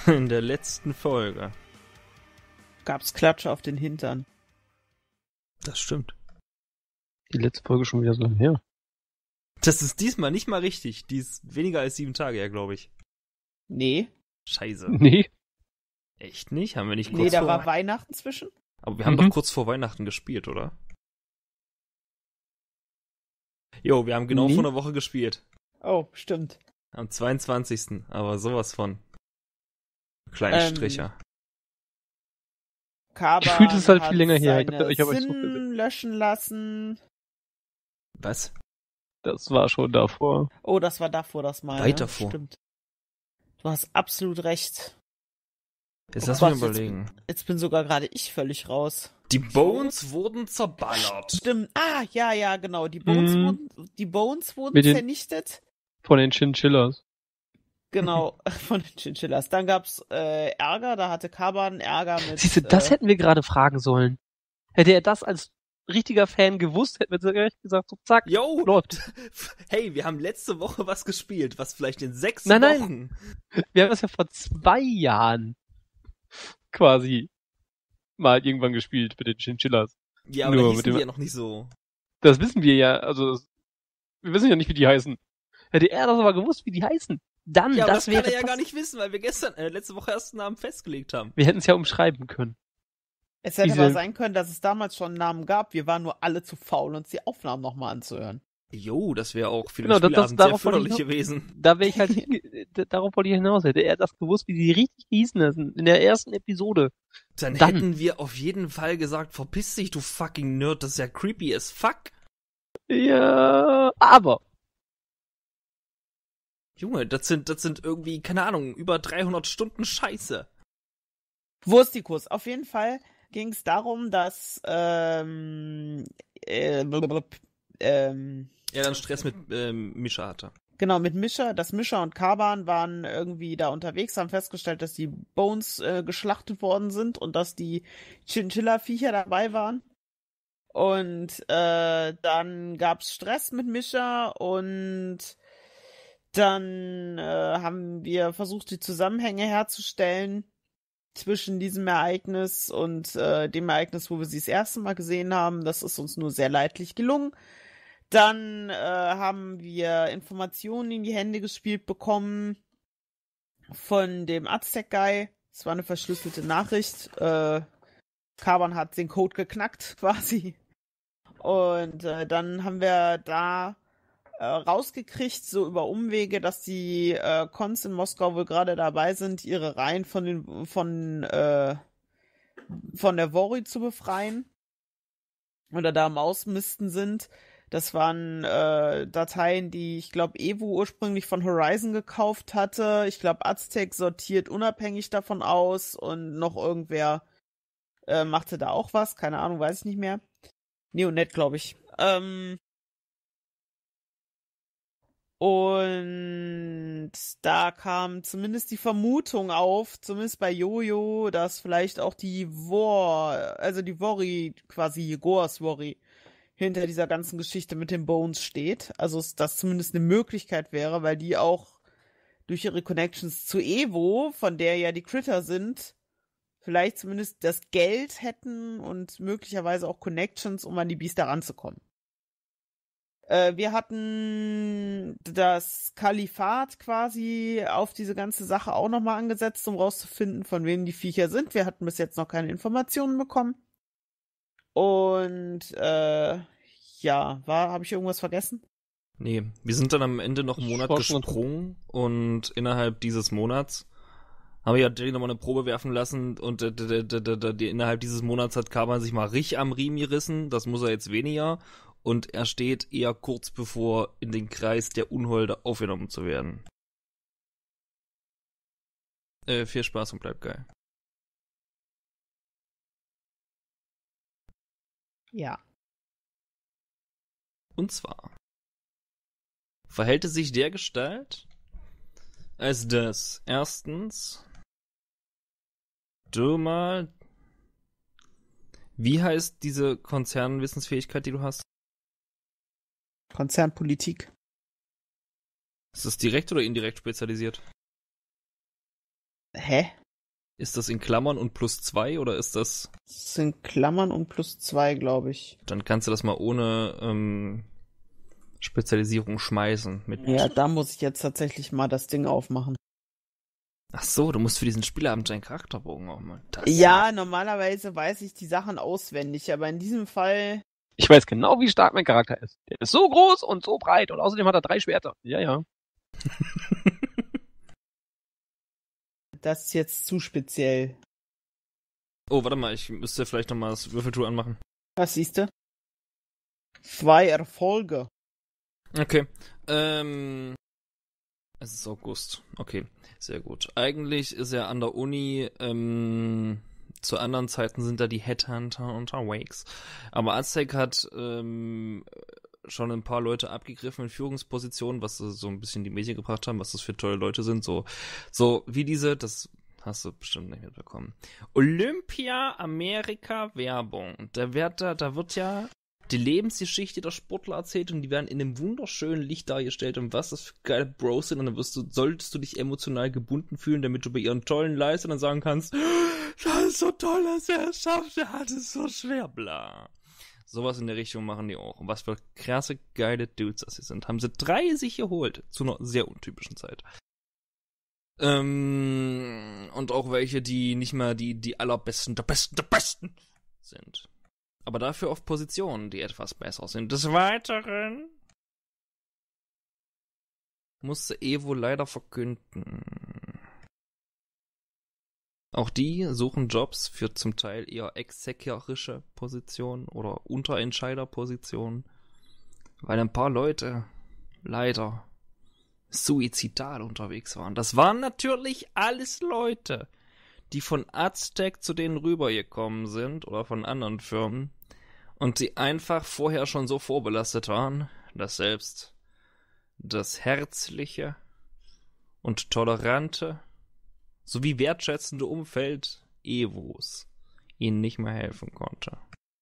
In der letzten Folge. Gab's Klatsche auf den Hintern. Das stimmt. Die letzte Folge schon wieder so lange her. Das ist diesmal nicht mal richtig. Die ist weniger als 7 Tage her, glaube ich. Nee. Scheiße. Nee. Echt nicht? Haben wir nicht kurz Nee, da vor... war Weihnachten zwischen. Aber wir haben doch kurz vor Weihnachten gespielt, oder? Jo, wir haben genau vor einer Woche gespielt. Oh, stimmt. Am 22. Aber sowas von. Kleinen Stricher. Kaban Gefühlt ist es halt hat viel länger her. seine Ich hab euch so Sinn löschen lassen. Was? Das war schon davor. Oh, das war davor das Mal. Weit ne? davor. Stimmt. Du hast absolut recht. Jetzt Oh lass mich Gott, überlegen. Jetzt bin sogar gerade ich völlig raus. Die Bones wurden zerballert. Stimmt. Ah, ja, genau. Die Bones wurden Mit den- vernichtet. Von den Chinchillas. Genau, von den Chinchillas. Dann gab's Ärger, da hatte Kaban Ärger mit... Siehst du, das hätten wir gerade fragen sollen. Hätte er das als richtiger Fan gewusst, hätten wir direkt gesagt, so zack, Yo! läuft. Hey, wir haben letzte Woche was gespielt, was vielleicht in 6 Nein. Wochen... Wir haben das ja vor 2 Jahren quasi mal irgendwann gespielt mit den Chinchillas. Ja, aber Nur da mit hießen dem- die ja noch nicht so. Das wissen wir ja, also wir wissen ja nicht, wie die heißen. Hätte er das aber gewusst, wie die heißen, dann, Ja, aber das das wäre kann er ja gar nicht wissen, weil wir letzte Woche erst einen Namen festgelegt haben. Wir hätten es ja umschreiben können. Es hätte diese- aber sein können, dass es damals schon einen Namen gab. Wir waren nur alle zu faul, uns die Aufnahmen nochmal anzuhören. Jo, das wäre auch für den Genau, das- Spielabend sehr darauf wollte ich förderlich noch- gewesen. Da wäre ich halt, darauf wollte ich hinaus. Hätte er das gewusst, wie die richtig hießen in der ersten Episode. Dann Dann- hätten wir auf jeden Fall gesagt, verpiss dich, du fucking Nerd, das ist ja creepy as fuck. Ja, aber Junge, das sind irgendwie, keine Ahnung, über 300 Stunden Scheiße. Wurstikus. Auf jeden Fall ging es darum, dass Ja, dann Stress mit Mischa hatte. genau, mit Mischa, dass Mischa und Kaban waren irgendwie da unterwegs, haben festgestellt, dass die Bones geschlachtet worden sind und dass die Chinchilla-Viecher dabei waren. Und dann gab's Stress mit Mischa und dann haben wir versucht, die Zusammenhänge herzustellen zwischen diesem Ereignis und dem Ereignis, wo wir sie das erste Mal gesehen haben. Das ist uns nur sehr leidlich gelungen. Dann haben wir Informationen in die Hände gespielt bekommen von dem Aztec-Guy. Es war eine verschlüsselte Nachricht. Kaban hat den Code geknackt, quasi. Und dann haben wir da rausgekriegt, so über Umwege, dass die Cons in Moskau wohl gerade dabei sind, ihre Reihen von der Vori zu befreien. Oder da am Ausmisten sind. Das waren Dateien, die, ich glaube, Evo ursprünglich von Horizon gekauft hatte. Ich glaube, Aztec sortiert unabhängig davon aus und noch irgendwer machte da auch was. Keine Ahnung, weiß ich nicht mehr. Neonet, glaube ich. Und da kam zumindest die Vermutung auf, zumindest bei Jojo, dass vielleicht auch die Vori, quasi Yegors Vori, hinter dieser ganzen Geschichte mit den Bones steht. Also dass zumindest eine Möglichkeit wäre, weil die auch durch ihre Connections zu Evo, von der ja die Critter sind, vielleicht zumindest das Geld hätten und möglicherweise auch Connections, um an die Biester ranzukommen. Wir hatten das Kalifat quasi auf diese ganze Sache auch nochmal angesetzt, um rauszufinden, von wem die Viecher sind. Wir hatten bis jetzt noch keine Informationen bekommen. Und habe ich irgendwas vergessen? Nee, wir sind dann am Ende noch einen Monat war schon gesprungen und innerhalb dieses Monats haben wir ja Jerry nochmal eine Probe werfen lassen und innerhalb dieses Monats hat Kaban sich mal richtig am Riemen gerissen, das muss er jetzt weniger und er steht eher kurz bevor in den Kreis der Unholde aufgenommen zu werden. Viel Spaß und bleibt geil. Ja. Und zwar verhält es sich dergestalt, als dass erstens du mal, wie heißt diese Konzernwissensfähigkeit, die du hast? Konzernpolitik. Ist das direkt oder indirekt spezialisiert? Hä? Ist das in Klammern und +2 oder ist das... Das sind Klammern und +2, glaube ich. Dann kannst du das mal ohne Spezialisierung schmeißen. Ja, da muss ich jetzt tatsächlich mal das Ding aufmachen. Ach so, du musst für diesen Spielabend deinen Charakterbogen aufmachen. Ja, normalerweise weiß ich die Sachen auswendig, aber in diesem Fall... Ich weiß genau, wie stark mein Charakter ist. Der ist so groß und so breit und außerdem hat er 3 Schwerter. Ja. Das ist jetzt zu speziell. Oh, warte mal, ich müsste vielleicht nochmal das Würfeltool anmachen. Was siehst du? 2 Erfolge. Okay. Es ist August. Okay, sehr gut. Eigentlich ist er an der Uni, zu anderen Zeiten sind da die Headhunter unterwegs. Aber Aztec hat schon ein paar Leute abgegriffen in Führungspositionen, was so ein bisschen die Medien gebracht haben, was das für tolle Leute sind. So wie diese, das hast du bestimmt nicht mitbekommen. Olympia Amerika Werbung. Da wird ja die Lebensgeschichte der Sportler erzählt und die werden in einem wunderschönen Licht dargestellt und was das für geile Bros sind und dann solltest du dich emotional gebunden fühlen, damit du bei ihren tollen Leistungen dann sagen kannst, das ist so toll, dass er es schafft, er hat es so schwer, bla. Sowas in der Richtung machen die auch. Und was für krasse, geile Dudes das sie sind. Haben sie 3 sich geholt, zu einer sehr untypischen Zeit. Und auch welche, die nicht mehr die allerbesten, der Besten sind. Aber dafür auf Positionen, die etwas besser sind. Des Weiteren musste Evo leider verkünden. Auch die suchen Jobs für zum Teil eher exekutorische Positionen oder Unterentscheiderpositionen, weil ein paar Leute leider suizidal unterwegs waren. Das waren natürlich alles Leute, die von Aztec zu denen rübergekommen sind oder von anderen Firmen und die einfach vorher schon so vorbelastet waren, dass selbst das herzliche und tolerante sowie wertschätzende Umfeld Evos ihnen nicht mehr helfen konnte.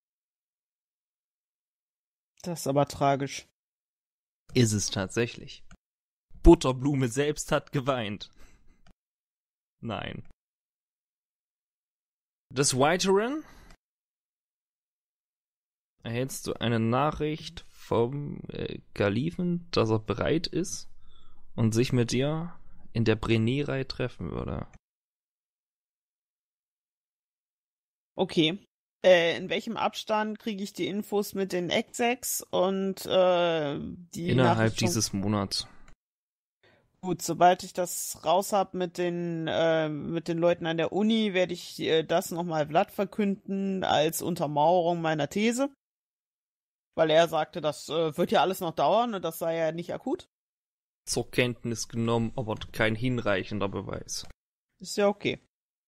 Das ist aber tragisch. Ist es tatsächlich. Butterblume selbst hat geweint. Nein. Des Weiteren erhältst du eine Nachricht vom Kalifen, dass er bereit ist und sich mit dir in der Brennerei treffen würde. Okay. In welchem Abstand kriege ich die Infos mit den Execs und die Innerhalb Nachricht dieses Monats. Gut, sobald ich das raus habe mit den Leuten an der Uni, werde ich das nochmal glatt verkünden als Untermauerung meiner These. Weil er sagte, das wird ja alles noch dauern und das sei ja nicht akut. Zur Kenntnis genommen, aber kein hinreichender Beweis. Ist ja okay.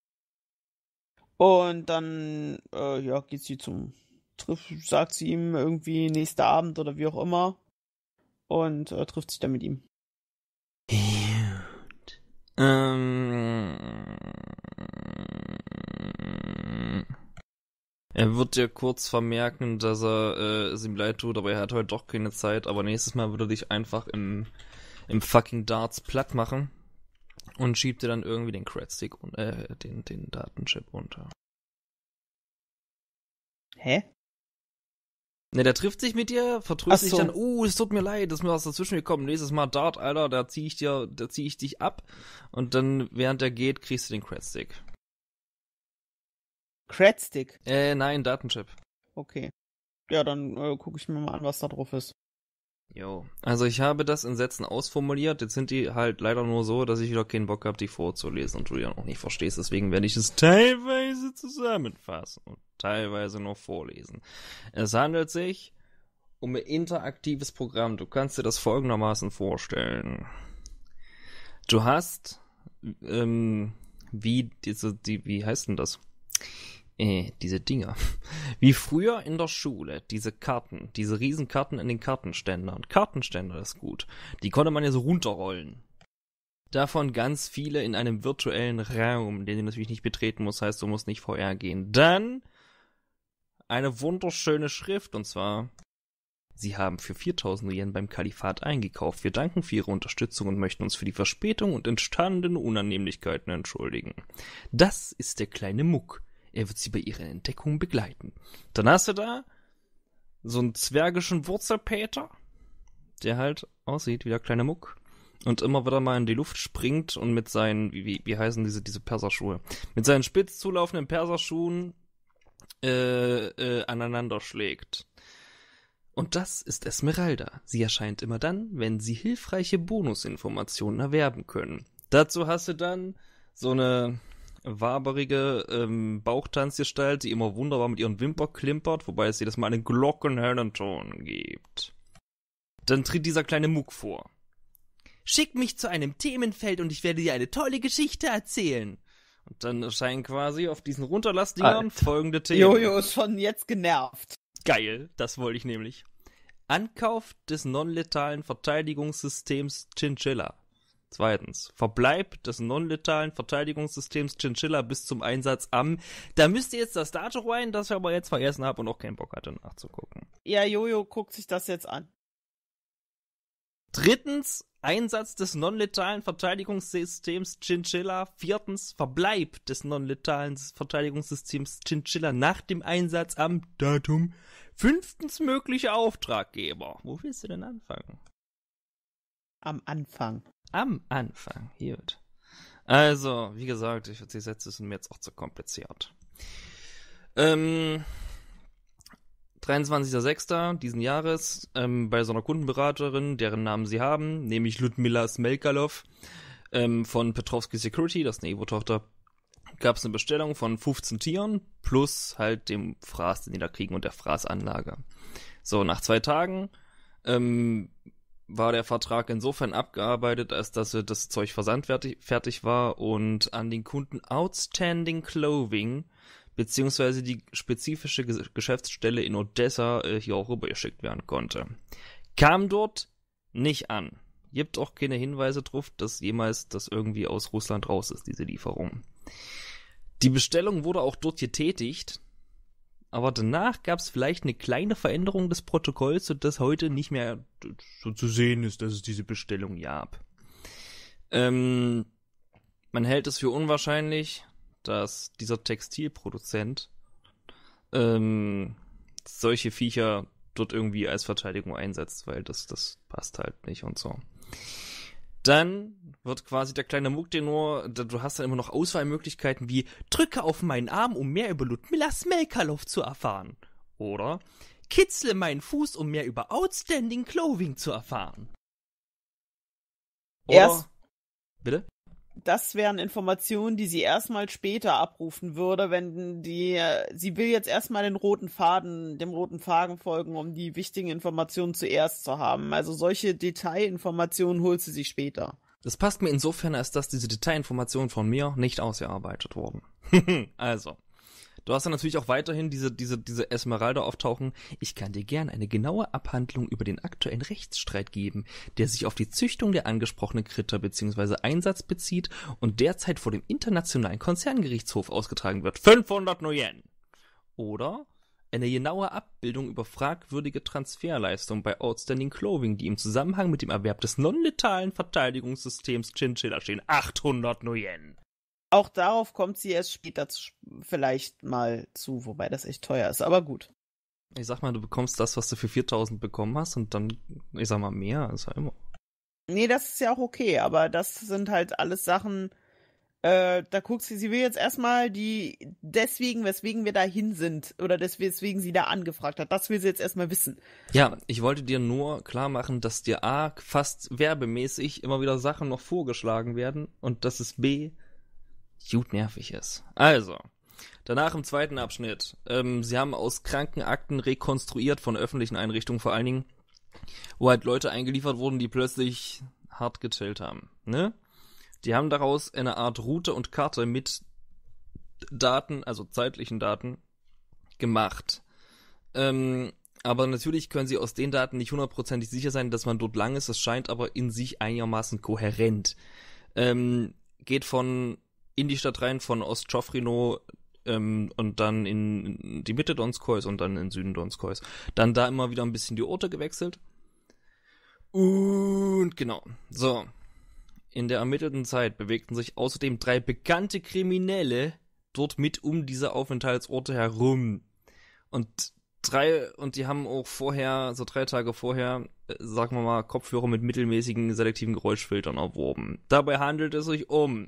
Und dann, geht sie sagt sie ihm irgendwie nächster Abend oder wie auch immer und trifft sich dann mit ihm. Gut. Er wird dir kurz vermerken, dass es ihm leid tut, aber er hat heute doch keine Zeit, aber nächstes Mal würde er dich einfach im fucking Darts platt machen und schiebt dir dann irgendwie den Credstick und den Datenchip unter. Hä? Ne, der trifft sich mit dir, vertröstet Ach so. dich dann, es tut mir leid, ist mir was dazwischen gekommen. Nächstes Mal Dart, Alter, da zieh ich dich ab und dann, während er geht, kriegst du den Credstick. Credstick? Nein, Datenchip. Okay. Ja, dann gucke ich mir mal an, was da drauf ist. Jo. Also ich habe das in Sätzen ausformuliert, jetzt sind die halt leider nur so, dass ich wieder keinen Bock habe, die vorzulesen und du die dann auch nicht verstehst, deswegen werde ich es teilweise zusammenfassen und teilweise nur vorlesen. Es handelt sich um ein interaktives Programm. Du kannst dir das folgendermaßen vorstellen. Du hast, wie heißt denn das? Diese Dinger. Wie früher in der Schule, diese Karten, diese Riesenkarten in den Kartenständern. Kartenständer ist gut. Die konnte man ja so runterrollen. Davon ganz viele in einem virtuellen Raum, den du natürlich nicht betreten musst, heißt, du musst nicht VR gehen. Dann eine wunderschöne Schrift, und zwar Sie haben für 4000 Yen beim Kalifat eingekauft. Wir danken für Ihre Unterstützung und möchten uns für die Verspätung und entstandene Unannehmlichkeiten entschuldigen. Das ist der kleine Muck. Er wird Sie bei Ihrer Entdeckung begleiten. Dann hast du da so einen zwergischen Wurzelpeter, der halt aussieht wie der kleine Muck und immer wieder mal in die Luft springt und mit seinen, wie heißen diese Perserschuhe, mit seinen spitz zulaufenden Perserschuhen aneinander schlägt. Und das ist Esmeralda. Sie erscheint immer dann, wenn Sie hilfreiche Bonusinformationen erwerben können. Dazu hast du dann so eine waberige Bauchtanzgestalt, die immer wunderbar mit ihren Wimpern klimpert, wobei es jedes Mal einen glockenhellen Ton gibt. Dann tritt dieser kleine Muck vor. Schick mich zu einem Themenfeld und ich werde dir eine tolle Geschichte erzählen. Und dann erscheinen quasi auf diesen Runterlassdingern folgende Themen. Jojo ist schon jetzt genervt. Geil, das wollte ich nämlich. Ankauf des non-letalen Verteidigungssystems Chinchilla. Zweitens, Verbleib des non-letalen Verteidigungssystems Chinchilla bis zum Einsatz am... Da müsst ihr jetzt das Datum rein, das ich aber jetzt vergessen habe und auch keinen Bock hatte nachzugucken. Ja, Jojo guckt sich das jetzt an. Drittens, Einsatz des non-letalen Verteidigungssystems Chinchilla. Viertens, Verbleib des non-letalen Verteidigungssystems Chinchilla nach dem Einsatz am Datum. Fünftens, mögliche Auftraggeber. Wo willst du denn anfangen? Am Anfang. Am Anfang, gut. Also, wie gesagt, die Sätze sind mir jetzt auch zu kompliziert. 23.06. diesen Jahres bei so einer Kundenberaterin, deren Namen sie haben, nämlich Ludmila Smelkalov von Petrovsky Security, das ist eine Evo-Tochter, gab es eine Bestellung von 15 Tieren plus halt dem Fraß, den die da kriegen und der Fraßanlage. So, nach 2 Tagen war der Vertrag insofern abgearbeitet, als dass das Zeug versandfertig war und an den Kunden Outstanding Clothing beziehungsweise die spezifische Geschäftsstelle in Odessa hier auch rübergeschickt werden konnte. Kam dort nicht an. Gibt auch keine Hinweise drauf, dass jemals das irgendwie aus Russland raus ist, diese Lieferung. Die Bestellung wurde auch dort getätigt, aber danach gab es vielleicht eine kleine Veränderung des Protokolls, sodass heute nicht mehr so zu sehen ist, dass es diese Bestellung gab. Man hält es für unwahrscheinlich, dass dieser Textilproduzent solche Viecher dort irgendwie als Verteidigung einsetzt, weil das passt halt nicht und so. Dann wird quasi der kleine Muck dir nur, du hast dann immer noch Auswahlmöglichkeiten wie drücke auf meinen Arm, um mehr über Ludmila Smelkalov zu erfahren. Oder kitzle meinen Fuß, um mehr über Outstanding Clothing zu erfahren. Oder, bitte? Das wären Informationen, die sie erstmal später abrufen würde, wenn sie will jetzt erstmal dem roten Faden folgen, um die wichtigen Informationen zuerst zu haben. Also solche Detailinformationen holt sie sich später. Das passt mir insofern, als dass diese Detailinformationen von mir nicht ausgearbeitet wurden. Also, du hast dann natürlich auch weiterhin diese Esmeralda auftauchen. Ich kann dir gern eine genaue Abhandlung über den aktuellen Rechtsstreit geben, der sich auf die Züchtung der angesprochenen Kritter bzw. Einsatz bezieht und derzeit vor dem Internationalen Konzerngerichtshof ausgetragen wird. 500 Yen. Oder eine genaue Abbildung über fragwürdige Transferleistungen bei Outstanding Clothing, die im Zusammenhang mit dem Erwerb des non-letalen Verteidigungssystems Chinchilla stehen. 800 Yen. Auch darauf kommt sie erst später vielleicht mal zu, wobei das echt teuer ist, aber gut. Ich sag mal, du bekommst das, was du für 4.000 bekommen hast und dann, ich sag mal, mehr ist ja immer. Nee, das ist ja auch okay, aber das sind halt alles Sachen, da guckt sie will jetzt erstmal weswegen wir dahin sind oder weswegen sie da angefragt hat, das will sie jetzt erstmal wissen. Ja, ich wollte dir nur klar machen, dass dir A, fast werbemäßig immer wieder Sachen noch vorgeschlagen werden und dass es B, gut nervig ist. Also, danach im zweiten Abschnitt. Sie haben aus Krankenakten rekonstruiert von öffentlichen Einrichtungen vor allen Dingen, wo halt Leute eingeliefert wurden, die plötzlich hart gechillt haben. Ne? Die haben daraus eine Art Route und Karte mit Daten, also zeitlichen Daten, gemacht. Aber natürlich können sie aus den Daten nicht 100% sicher sein, dass man dort lang ist. Es scheint aber in sich einigermaßen kohärent. Geht in die Stadt rein von Ostchofrino und dann in die Mitte Donskois und dann in den Süden Donskois. Dann da immer wieder ein bisschen die Orte gewechselt. Und genau, so. In der ermittelten Zeit bewegten sich außerdem 3 bekannte Kriminelle dort mit um diese Aufenthaltsorte herum. Und die haben auch vorher, so 3 Tage vorher, sagen wir mal, Kopfhörer mit mittelmäßigen selektiven Geräuschfiltern erworben. Dabei handelt es sich um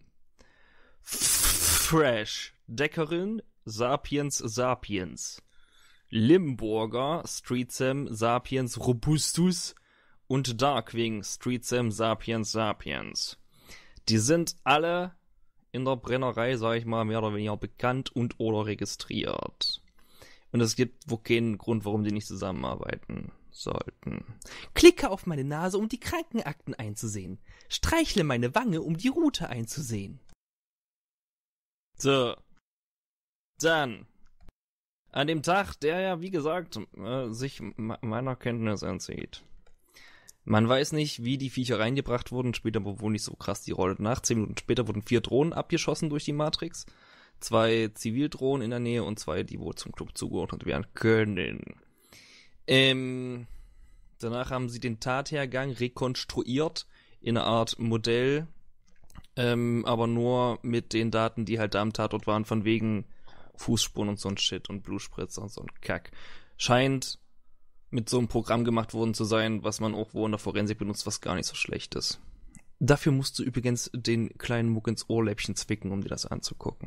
Fresh, Deckerin, Sapiens Sapiens, Limburger, Street Sam, Sapiens Robustus und Darkwing, Street Sam, Sapiens Sapiens. Die sind alle in der Brennerei, sag ich mal, mehr oder weniger bekannt und oder registriert. Und es gibt wohl keinen Grund, warum die nicht zusammenarbeiten sollten. Klicke auf meine Nase, um die Krankenakten einzusehen. Streichle meine Wange, um die Route einzusehen. So. Dann. An dem Tag, der ja, wie gesagt, sich meiner Kenntnis entzieht. Man weiß nicht, wie die Viecher reingebracht wurden, spielt aber wohl nicht so krass die Rolle nach. 10 Minuten später wurden 4 Drohnen abgeschossen durch die Matrix. 2 Zivildrohnen in der Nähe und 2, die wohl zum Club zugeordnet werden können. Danach haben sie den Tathergang rekonstruiert in einer Art Modell, aber nur mit den Daten, die halt da am Tatort waren, von wegen Fußspuren und so ein Shit und Blutspritzer und so ein Kack. Scheint mit so einem Programm gemacht worden zu sein, was man auch wo in der Forensik benutzt, was gar nicht so schlecht ist. Dafür musst du übrigens den kleinen Muck ins Ohrläppchen zwicken, um dir das anzugucken.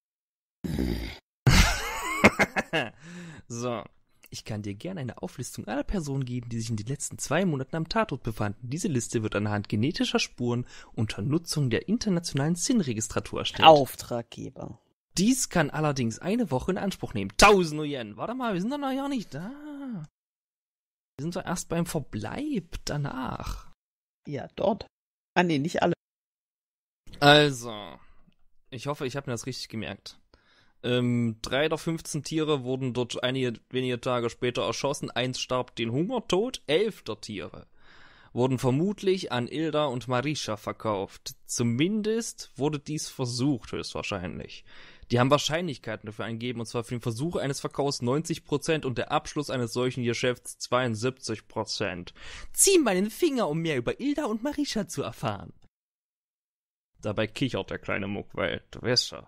So. Ich kann dir gerne eine Auflistung aller Personen geben, die sich in den letzten 2 Monaten am Tatort befanden. Diese Liste wird anhand genetischer Spuren unter Nutzung der internationalen SIN-Registratur erstellt. Auftraggeber. Dies kann allerdings eine Woche in Anspruch nehmen. 1000 Yen. Warte mal, wir sind doch noch ja nicht da. Wir sind doch erst beim Verbleib danach. Ja, dort. Ah, nee, nicht alle. Also, ich hoffe, ich habe mir das richtig gemerkt. 3 der 15 Tiere wurden dort wenige Tage später erschossen. 1 starb den Hungertod. 11 der Tiere wurden vermutlich an Ilda und Marisha verkauft. Zumindest wurde dies versucht, höchstwahrscheinlich. Die haben Wahrscheinlichkeiten dafür eingegeben, und zwar für den Versuch eines Verkaufs 90% und der Abschluss eines solchen Geschäfts 72%. Zieh meinen Finger, um mehr über Ilda und Marisha zu erfahren. Dabei kichert der kleine Muck, weil du weißt schon.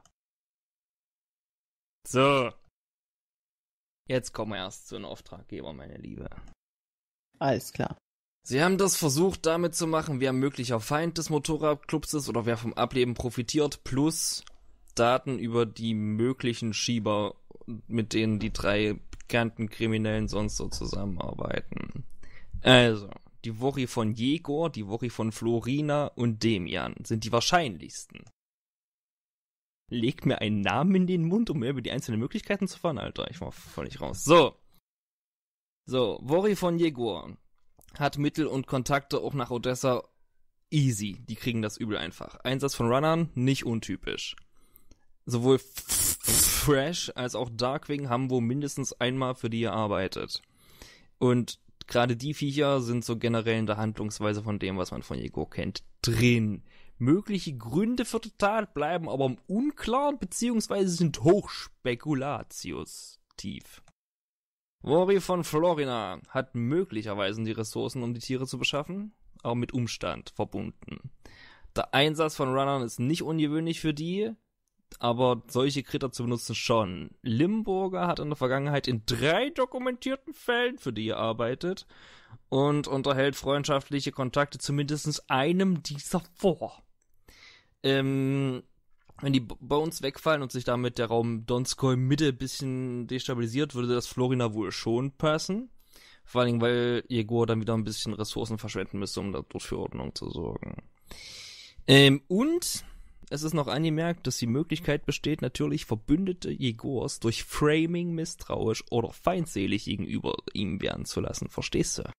So. Jetzt kommen wir erst zu den Auftraggeber, meine Liebe. Alles klar. Sie haben das versucht, damit zu machen, wer ein möglicher Feind des Motorradclubs ist oder wer vom Ableben profitiert, plus Daten über die möglichen Schieber, mit denen die 3 bekannten Kriminellen sonst so zusammenarbeiten. Also, die Woche von Jegor, die Woche von Florina und Demian sind die wahrscheinlichsten. Legt mir einen Namen in den Mund, um mehr über die einzelnen Möglichkeiten zu fahren, Alter. Ich war völlig raus. So, Woche von Jegor hat Mittel und Kontakte auch nach Odessa. Easy, die kriegen das übel einfach. Einsatz von Runnern, nicht untypisch. Sowohl Fresh als auch Darkwing haben wohl mindestens einmal für die gearbeitet. Und gerade die Viecher sind so generell in der Handlungsweise von dem, was man von Jegor kennt, drin. Mögliche Gründe für Total bleiben aber im Unklaren, beziehungsweise sind hochspekulatius tief. Wori von Florina hat möglicherweise die Ressourcen, um die Tiere zu beschaffen, aber mit Umstand verbunden. Der Einsatz von Runnern ist nicht ungewöhnlich für die, aber solche Kritter zu benutzen schon. Limburger hat in der Vergangenheit in 3 dokumentierten Fällen für die gearbeitet und unterhält freundschaftliche Kontakte zu mindestens einem dieser vor. Wenn die Bones wegfallen und sich damit der Raum Donskoi Mitte ein bisschen destabilisiert, würde das Florina wohl schon passen. Vor allem, weil Jegor dann wieder ein bisschen Ressourcen verschwenden müsste, um dort für Ordnung zu sorgen. Und es ist noch angemerkt, dass die Möglichkeit besteht, natürlich Verbündete Jegors durch Framing misstrauisch oder feindselig gegenüber ihm werden zu lassen. Verstehst du?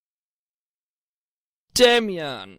Damian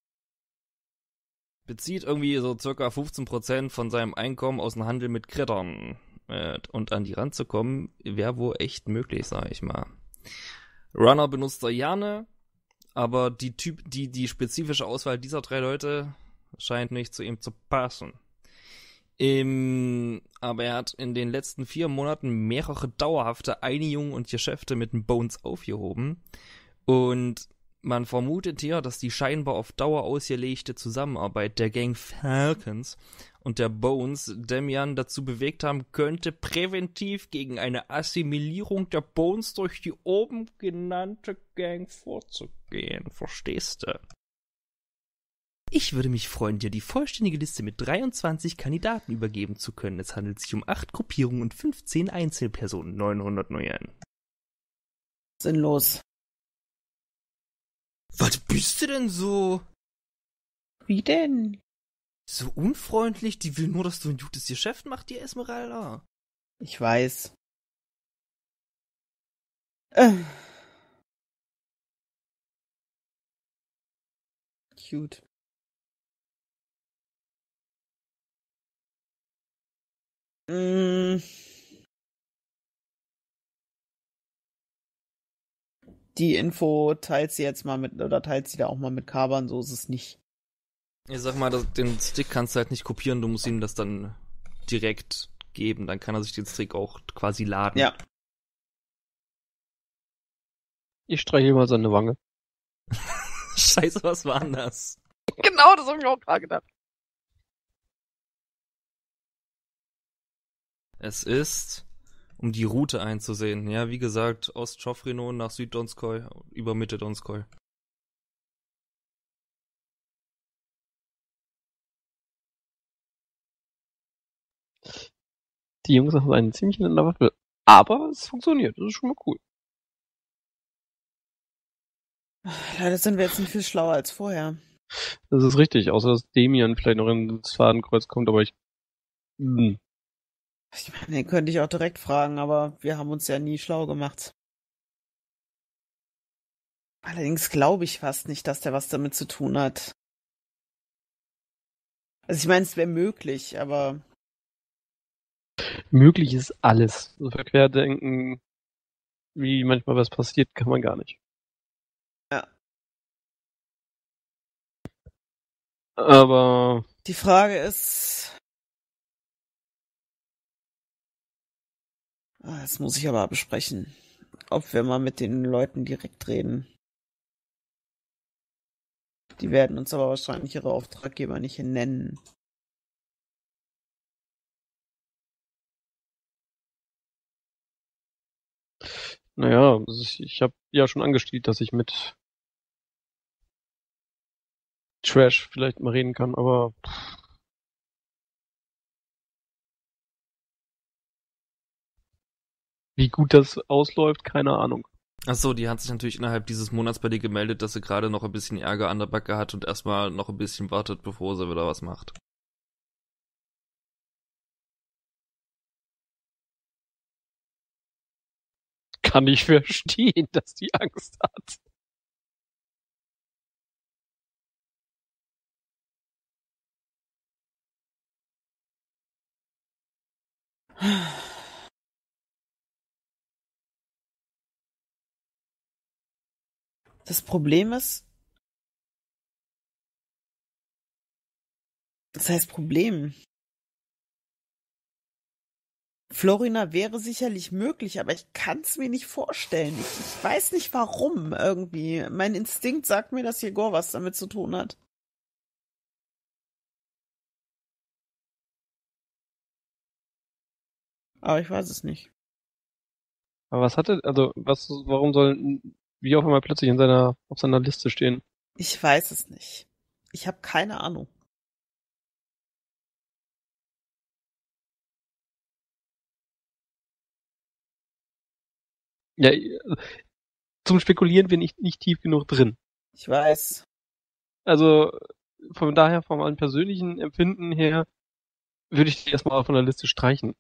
bezieht irgendwie so circa 15% von seinem Einkommen aus dem Handel mit Krittern. Und an die ranzukommen, wäre wohl echt möglich, sag ich mal. Runner benutzt er gerne, aber die spezifische Auswahl dieser 3 Leute scheint nicht zu ihm zu passen. Aber er hat in den letzten 4 Monaten mehrere dauerhafte Einigungen und Geschäfte mit den Bones aufgehoben. Und man vermutet hier, dass die scheinbar auf Dauer ausgelegte Zusammenarbeit der Gang Falcons und der Bones Damian dazu bewegt haben könnte, präventiv gegen eine Assimilierung der Bones durch die oben genannte Gang vorzugehen. Verstehst du? Ich würde mich freuen, dir die vollständige Liste mit 23 Kandidaten übergeben zu können. Es handelt sich um 8 Gruppierungen und 15 Einzelpersonen. 900 Yen. Sinnlos. Was bist du denn so? Wie denn? So unfreundlich? Die will nur, dass du ein gutes Geschäft machst, die Esmeralda. Ich weiß. Cute. Die Info teilt sie jetzt mal mit, oder teilt sie da auch mal mit Kaban, so ist es nicht. Ich sag mal, den Stick kannst du halt nicht kopieren, du musst ihm das dann direkt geben, dann kann er sich den Stick auch quasi laden. Ja. Ich streiche mal seine Wange. Scheiße, was war denn das? Genau, das habe ich auch gerade gedacht. Es ist, um die Route einzusehen. Ja, wie gesagt, Ost-Chofrino nach Süd-Donskoy, über Mitte-Donskoy. Die Jungs haben einen ziemlich in der Waffe. Aber es funktioniert, das ist schon mal cool. Leider sind wir jetzt nicht viel schlauer als vorher. Das ist richtig, außer dass Damian vielleicht noch ins Fadenkreuz kommt, aber ich... Ich meine, den könnte ich auch direkt fragen, aber wir haben uns ja nie schlau gemacht. Allerdings glaube ich fast nicht, dass der was damit zu tun hat. Also ich meine, es wäre möglich, aber... Möglich ist alles. So Verquerdenken, wie manchmal was passiert, kann man gar nicht. Ja. Aber... Die Frage ist... Das muss ich aber besprechen. Ob wir mal mit den Leuten direkt reden. Die werden uns aber wahrscheinlich ihre Auftraggeber nicht nennen. Naja, ich habe ja schon angestielt, dass ich mit Trash vielleicht mal reden kann, aber wie gut das ausläuft, keine Ahnung. Achso, die hat sich natürlich innerhalb dieses Monats bei dir gemeldet, dass sie gerade noch ein bisschen Ärger an der Backe hat und erstmal noch ein bisschen wartet, bevor sie wieder was macht. Kann ich verstehen, dass die Angst hat. Das Problem ist... Das heißt Problem. Florina wäre sicherlich möglich, aber ich kann es mir nicht vorstellen. Ich weiß nicht warum irgendwie. Mein Instinkt sagt mir, dass Jegor was damit zu tun hat. Aber ich weiß es nicht. Aber warum soll wie auf einmal plötzlich auf seiner Liste stehen? Ich weiß es nicht. Ich habe keine Ahnung. Ja, zum Spekulieren bin ich nicht tief genug drin. Ich weiß. Also, von daher, von meinem persönlichen Empfinden her, würde ich die erstmal von der Liste streichen.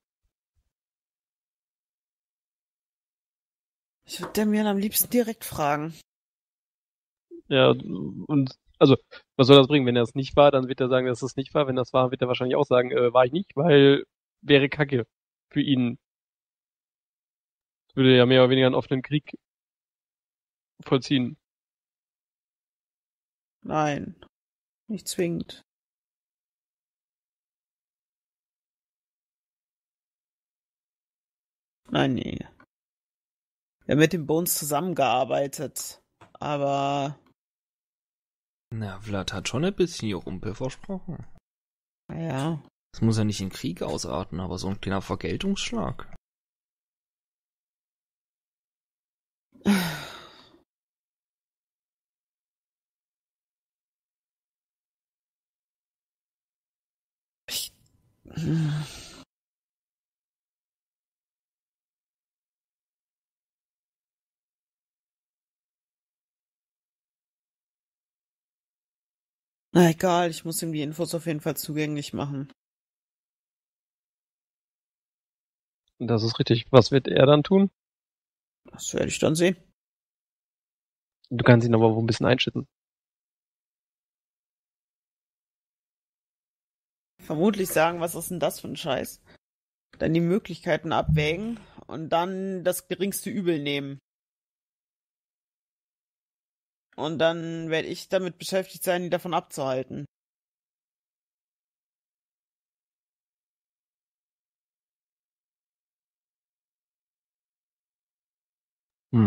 Ich würde Damian am liebsten direkt fragen. Ja, und, also, was soll das bringen? Wenn er es nicht war, dann wird er sagen, dass es nicht war. Wenn das war, wird er wahrscheinlich auch sagen, war ich nicht, weil wäre Kacke für ihn. Würde ja mehr oder weniger einen offenen Krieg vollziehen. Nein, nicht zwingend. Nein, nee. Wir haben mit den Bones zusammengearbeitet, aber Na, Vlad hat schon ein bisschen hier Rumpel versprochen. naja. Es muss ja nicht in Krieg ausarten, aber so ein kleiner Vergeltungsschlag. Na egal, ich muss ihm die Infos auf jeden Fall zugänglich machen. Das ist richtig. Was wird er dann tun? Das werde ich dann sehen. Du kannst ihn aber wohl ein bisschen einschätzen. Vermutlich sagen, was ist denn das für ein Scheiß? Dann die Möglichkeiten abwägen und dann das geringste Übel nehmen. Und dann werde ich damit beschäftigt sein, die davon abzuhalten. Hm.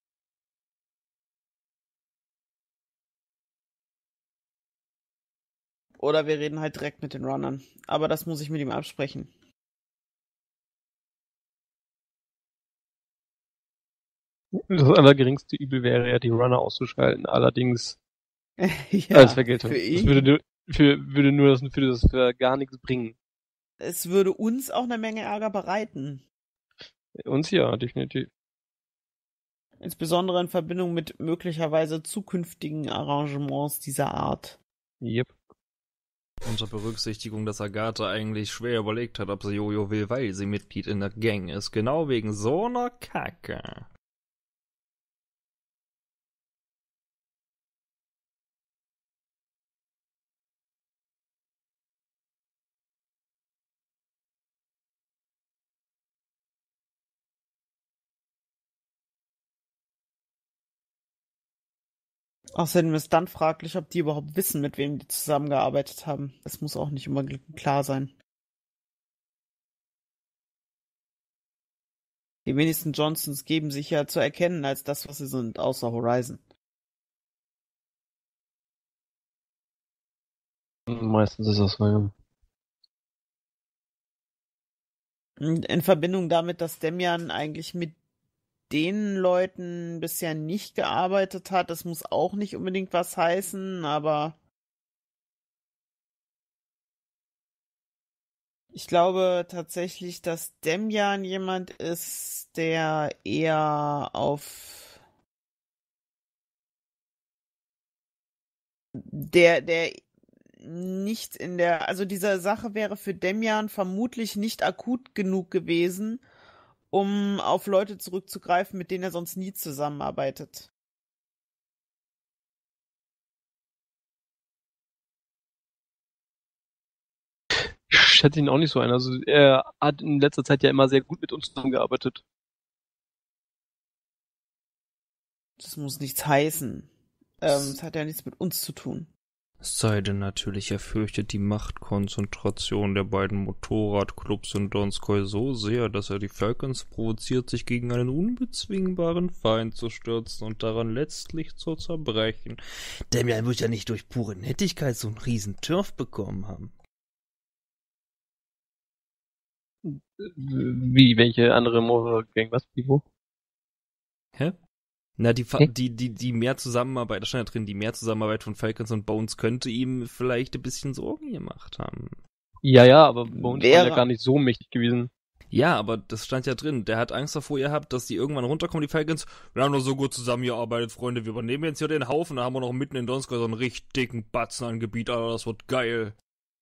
Oder wir reden halt direkt mit den Runnern. Aber das muss ich mit ihm absprechen. Das allergeringste Übel wäre ja, die Runner auszuschalten. Allerdings Ja, als Vergeltung. für Das ihn. würde nur das für gar nichts bringen. Es würde uns auch eine Menge Ärger bereiten. Uns ja, definitiv. Insbesondere in Verbindung mit möglicherweise zukünftigen Arrangements dieser Art. Yep. Unter Berücksichtigung, dass Agatha eigentlich schwer überlegt hat, ob sie Jojo will, weil sie Mitglied in der Gang ist. Genau wegen so einer Kacke. Außerdem ist dann fraglich, ob die überhaupt wissen, mit wem die zusammengearbeitet haben. Das muss auch nicht immer klar sein. Die wenigsten Johnsons geben sich ja zu erkennen als das, was sie sind, außer Horizon. Meistens ist das so, ja. Und in Verbindung damit, dass Demian eigentlich mit den Leuten bisher nicht gearbeitet hat, das muss auch nicht unbedingt was heißen, aber ich glaube tatsächlich, dass Demian jemand ist, der eher auf der nicht in der, also diese Sache wäre für Demian vermutlich nicht akut genug gewesen, um auf Leute zurückzugreifen, mit denen er sonst nie zusammenarbeitet. Ich schätze ihn auch nicht so ein. Also er hat in letzter Zeit ja immer sehr gut mit uns zusammengearbeitet. Das muss nichts heißen. Es hat ja nichts mit uns zu tun. Es sei denn natürlich, er fürchtet die Machtkonzentration der beiden Motorradclubs in Donskoy so sehr, dass er die Falcons provoziert, sich gegen einen unbezwingbaren Feind zu stürzen und daran letztlich zu zerbrechen. Damian wird ja nicht durch pure Nettigkeit so einen riesen Turf bekommen haben. Wie, welche andere Motorgang, was, wie, wo? Hä? Na, Hä? die mehr Zusammenarbeit, da stand ja drin, die mehr Zusammenarbeit von Falcons und Bones könnte ihm vielleicht ein bisschen Sorgen gemacht haben. Ja, aber Bones war Wäre- ja gar nicht so mächtig gewesen. Ja, aber das stand ja drin. Der hat Angst davor gehabt, dass die irgendwann runterkommen, die Falcons. Wir haben doch so gut zusammengearbeitet, Freunde. Wir übernehmen jetzt hier den Haufen. Da haben wir noch mitten in Donskoy so einen richtig dicken Batzen an Gebiet. Alter, das wird geil.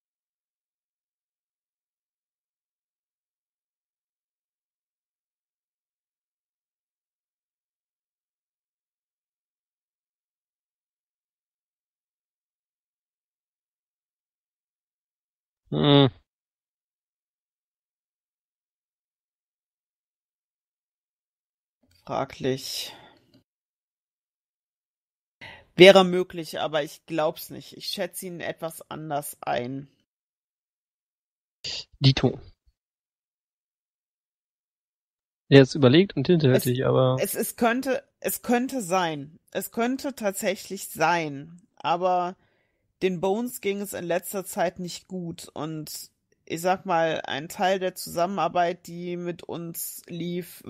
Hm. Fraglich. Wäre möglich, aber ich glaub's nicht. Ich schätze ihn etwas anders ein. Dito. Er ist überlegt und hinterhältig, aber Es könnte sein. Es könnte tatsächlich sein. Aber den Bones ging es in letzter Zeit nicht gut. Und ich sag mal, ein Teil der Zusammenarbeit, die mit uns lief,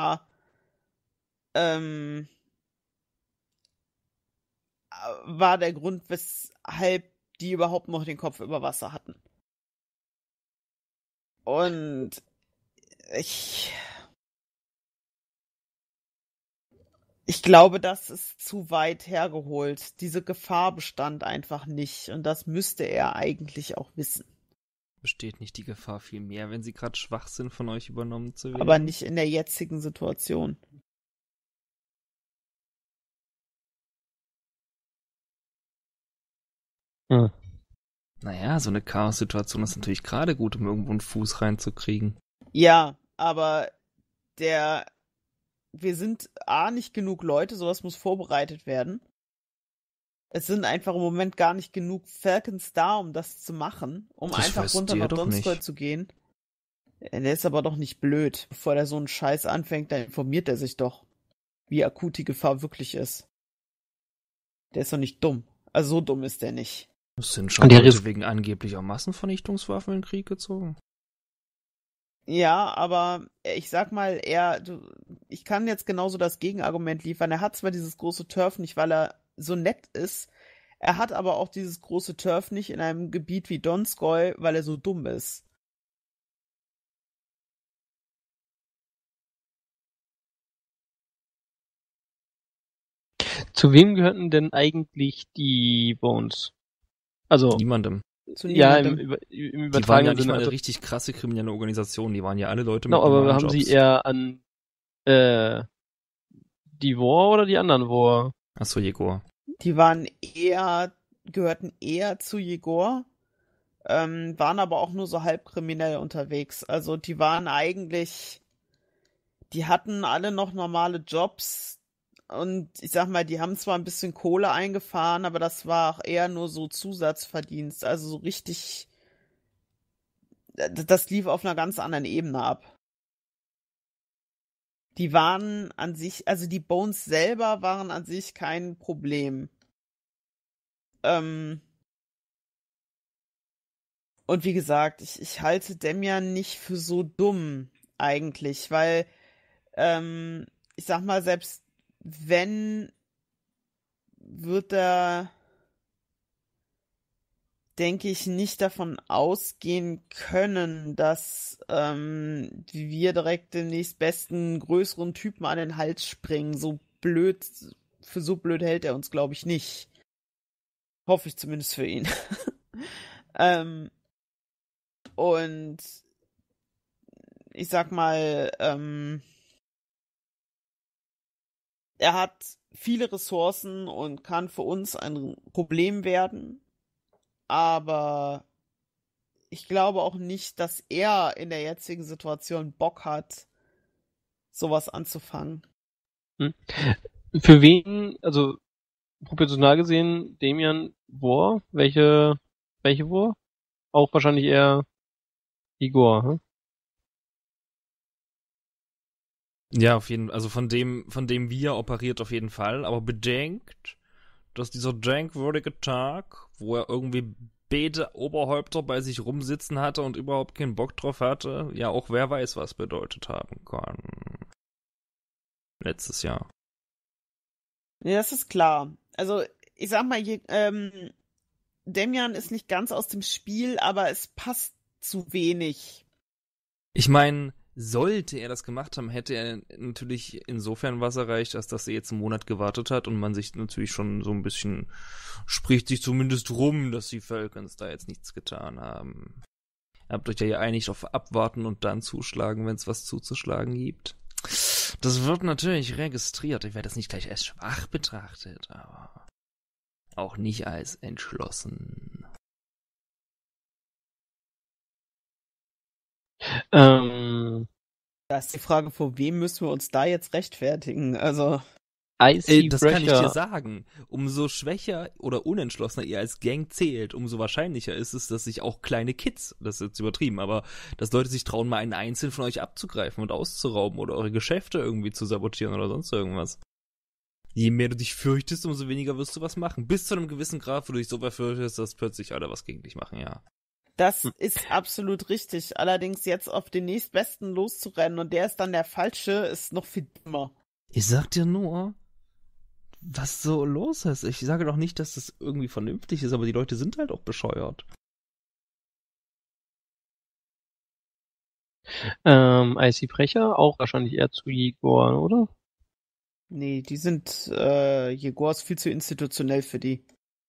war der Grund, weshalb die überhaupt noch den Kopf über Wasser hatten. Und ich glaube, das ist zu weit hergeholt. Diese Gefahr bestand einfach nicht. Und das müsste er eigentlich auch wissen. Besteht nicht die Gefahr viel mehr, wenn sie gerade schwach sind, von euch übernommen zu werden? Aber nicht in der jetzigen Situation. Naja, so eine Chaos-Situation ist natürlich gerade gut, um irgendwo einen Fuß reinzukriegen. Ja, aber wir sind nicht genug Leute, sowas muss vorbereitet werden. Es sind einfach im Moment gar nicht genug Falcons da, um das zu machen, um Das einfach weißt runter ihr nach doch Donskoy nicht. zu gehen. Der ist aber doch nicht blöd. Bevor der so einen Scheiß anfängt, dann informiert er sich doch, wie akut die Gefahr wirklich ist. Der ist doch nicht dumm. Also so dumm ist der nicht. Es sind schon Und der Leute Riss- wegen angeblicher Massenvernichtungswaffen in den Krieg gezogen. Ja, aber ich sag mal, ich kann jetzt genauso das Gegenargument liefern. Er hat zwar dieses große Turf nicht, weil er so nett ist, er hat aber auch dieses große Turf nicht in einem Gebiet wie Donskoy, weil er so dumm ist. Zu wem gehörten denn eigentlich die Bones? Also, Niemandem. Zu ja, niemandem. im Die waren ja übertragenen nicht Sinne. mal eine Also, richtig krasse kriminelle Organisation. Die waren ja alle Leute mit genau, aber normalen haben sie Jobs. eher an die War oder die anderen War? Achso, Jegor. Die gehörten eher zu Jegor, waren aber auch nur so halbkriminell unterwegs. Also die hatten alle noch normale Jobs und ich sag mal, die haben zwar ein bisschen Kohle eingefahren, aber das war auch eher nur so Zusatzverdienst. Also so richtig, das lief auf einer ganz anderen Ebene ab. Die waren an sich, also die Bones selber waren an sich kein Problem. Und wie gesagt, ich halte Demian nicht für so dumm eigentlich, weil ich sag mal, selbst wenn, wird er, denke ich, nicht davon ausgehen können, dass wir direkt den nächstbesten größeren Typen an den Hals springen. Für so blöd hält er uns, glaube ich, nicht. Hoffe ich zumindest für ihn. Und ich sag mal, er hat viele Ressourcen und kann für uns ein Problem werden. Aber ich glaube auch nicht, dass er in der jetzigen Situation Bock hat, sowas anzufangen. Für wen, also proportional gesehen, Damian War? Welche War? Auch wahrscheinlich eher Igor, hm? Ja, auf jeden Fall. Also von dem wie er operiert auf jeden Fall. Aber bedenkt, dass dieser denkwürdige Tag, wo er irgendwie beide Oberhäupter bei sich rumsitzen hatte und überhaupt keinen Bock drauf hatte, ja auch wer weiß, was bedeutet haben kann. Letztes Jahr. Ja, das ist klar. Also, ich sag mal, Damian ist nicht ganz aus dem Spiel, aber es passt zu wenig. Ich meine, sollte er das gemacht haben, hätte er natürlich insofern was erreicht, als dass er jetzt einen Monat gewartet hat und man sich natürlich schon so ein bisschen spricht sich zumindest rum, dass die Falcons da jetzt nichts getan haben. Ihr habt euch ja einig auf abwarten und dann zuschlagen, wenn es was zuzuschlagen gibt. Das wird natürlich registriert. Ich werde das nicht gleich als schwach betrachtet, aber auch nicht als entschlossen. Da ist die Frage, vor wem müssen wir uns da jetzt rechtfertigen? Also, Icy Das kann ich dir Brecher. sagen. Umso schwächer oder unentschlossener ihr als Gang zählt, umso wahrscheinlicher ist es, dass sich auch kleine Kids, das ist jetzt übertrieben, aber dass Leute sich trauen, mal einen einzelnen von euch abzugreifen und auszurauben oder eure Geschäfte irgendwie zu sabotieren oder sonst irgendwas. Je mehr du dich fürchtest, umso weniger wirst du was machen. Bis zu einem gewissen Grad, wo du dich so fürchtest, dass plötzlich alle was gegen dich machen, ja. Das ist absolut richtig. Allerdings jetzt auf den nächstbesten loszurennen und der ist dann der falsche, ist noch viel dümmer. Ich sag dir nur, was so los ist. Ich sage doch nicht, dass das irgendwie vernünftig ist, aber die Leute sind halt auch bescheuert. Icy Brecher, auch wahrscheinlich eher zu Igor, oder? Nee, die sind, Jaguar ist viel zu institutionell für die.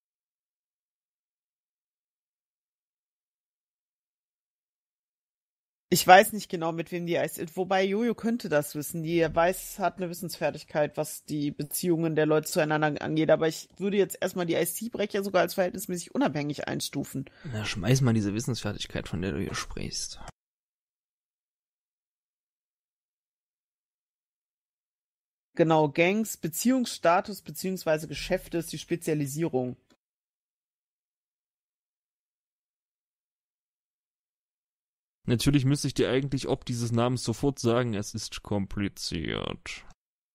Ich weiß nicht genau, mit wem die ist. Wobei Jojo könnte das wissen. Die hat eine Wissensfertigkeit, was die Beziehungen der Leute zueinander angeht. Aber ich würde jetzt erstmal die IC-Brecher sogar als verhältnismäßig unabhängig einstufen. Na, schmeiß mal diese Wissensfertigkeit, von der du hier sprichst. Genau, Gangs, Beziehungsstatus beziehungsweise Geschäfte ist die Spezialisierung. Natürlich müsste ich dir eigentlich ob dieses Namens sofort sagen, es ist kompliziert.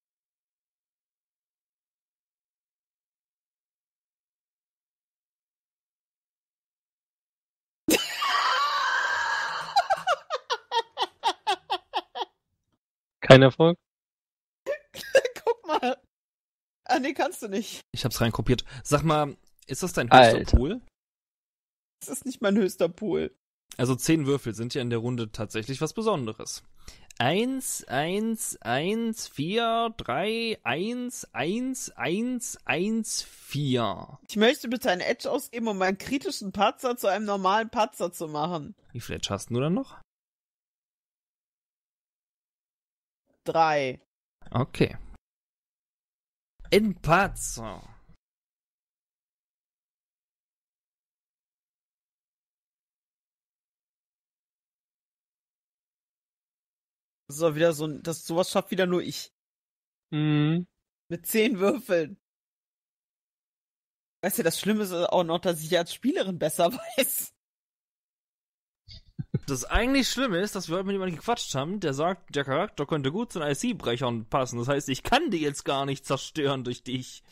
Kein Erfolg? Guck mal. Ah, nee, kannst du nicht. Ich hab's reinkopiert. Sag mal, ist das dein höchster Alter. Pool? Das ist nicht mein höchster Pool. Also 10 Würfel sind ja in der Runde tatsächlich was Besonderes. 1, 1, 1, 4, 3, 1, 1, 1, 1, 4. Ich möchte bitte einen Edge ausgeben, um meinen kritischen Patzer zu einem normalen Patzer zu machen. Wie viel Edge hast du dann noch? 3. Okay. In Patzer. Das ist auch wieder sowas schafft wieder nur ich. Mhm. Mit 10 Würfeln. Weißt du, das Schlimme ist auch noch, dass ich als Spielerin besser weiß. Das eigentlich Schlimme ist, dass wir heute mit jemandem gequatscht haben, der sagt, der Charakter könnte gut zu den IC-Brechern passen. Das heißt, ich kann die jetzt gar nicht zerstören durch dich.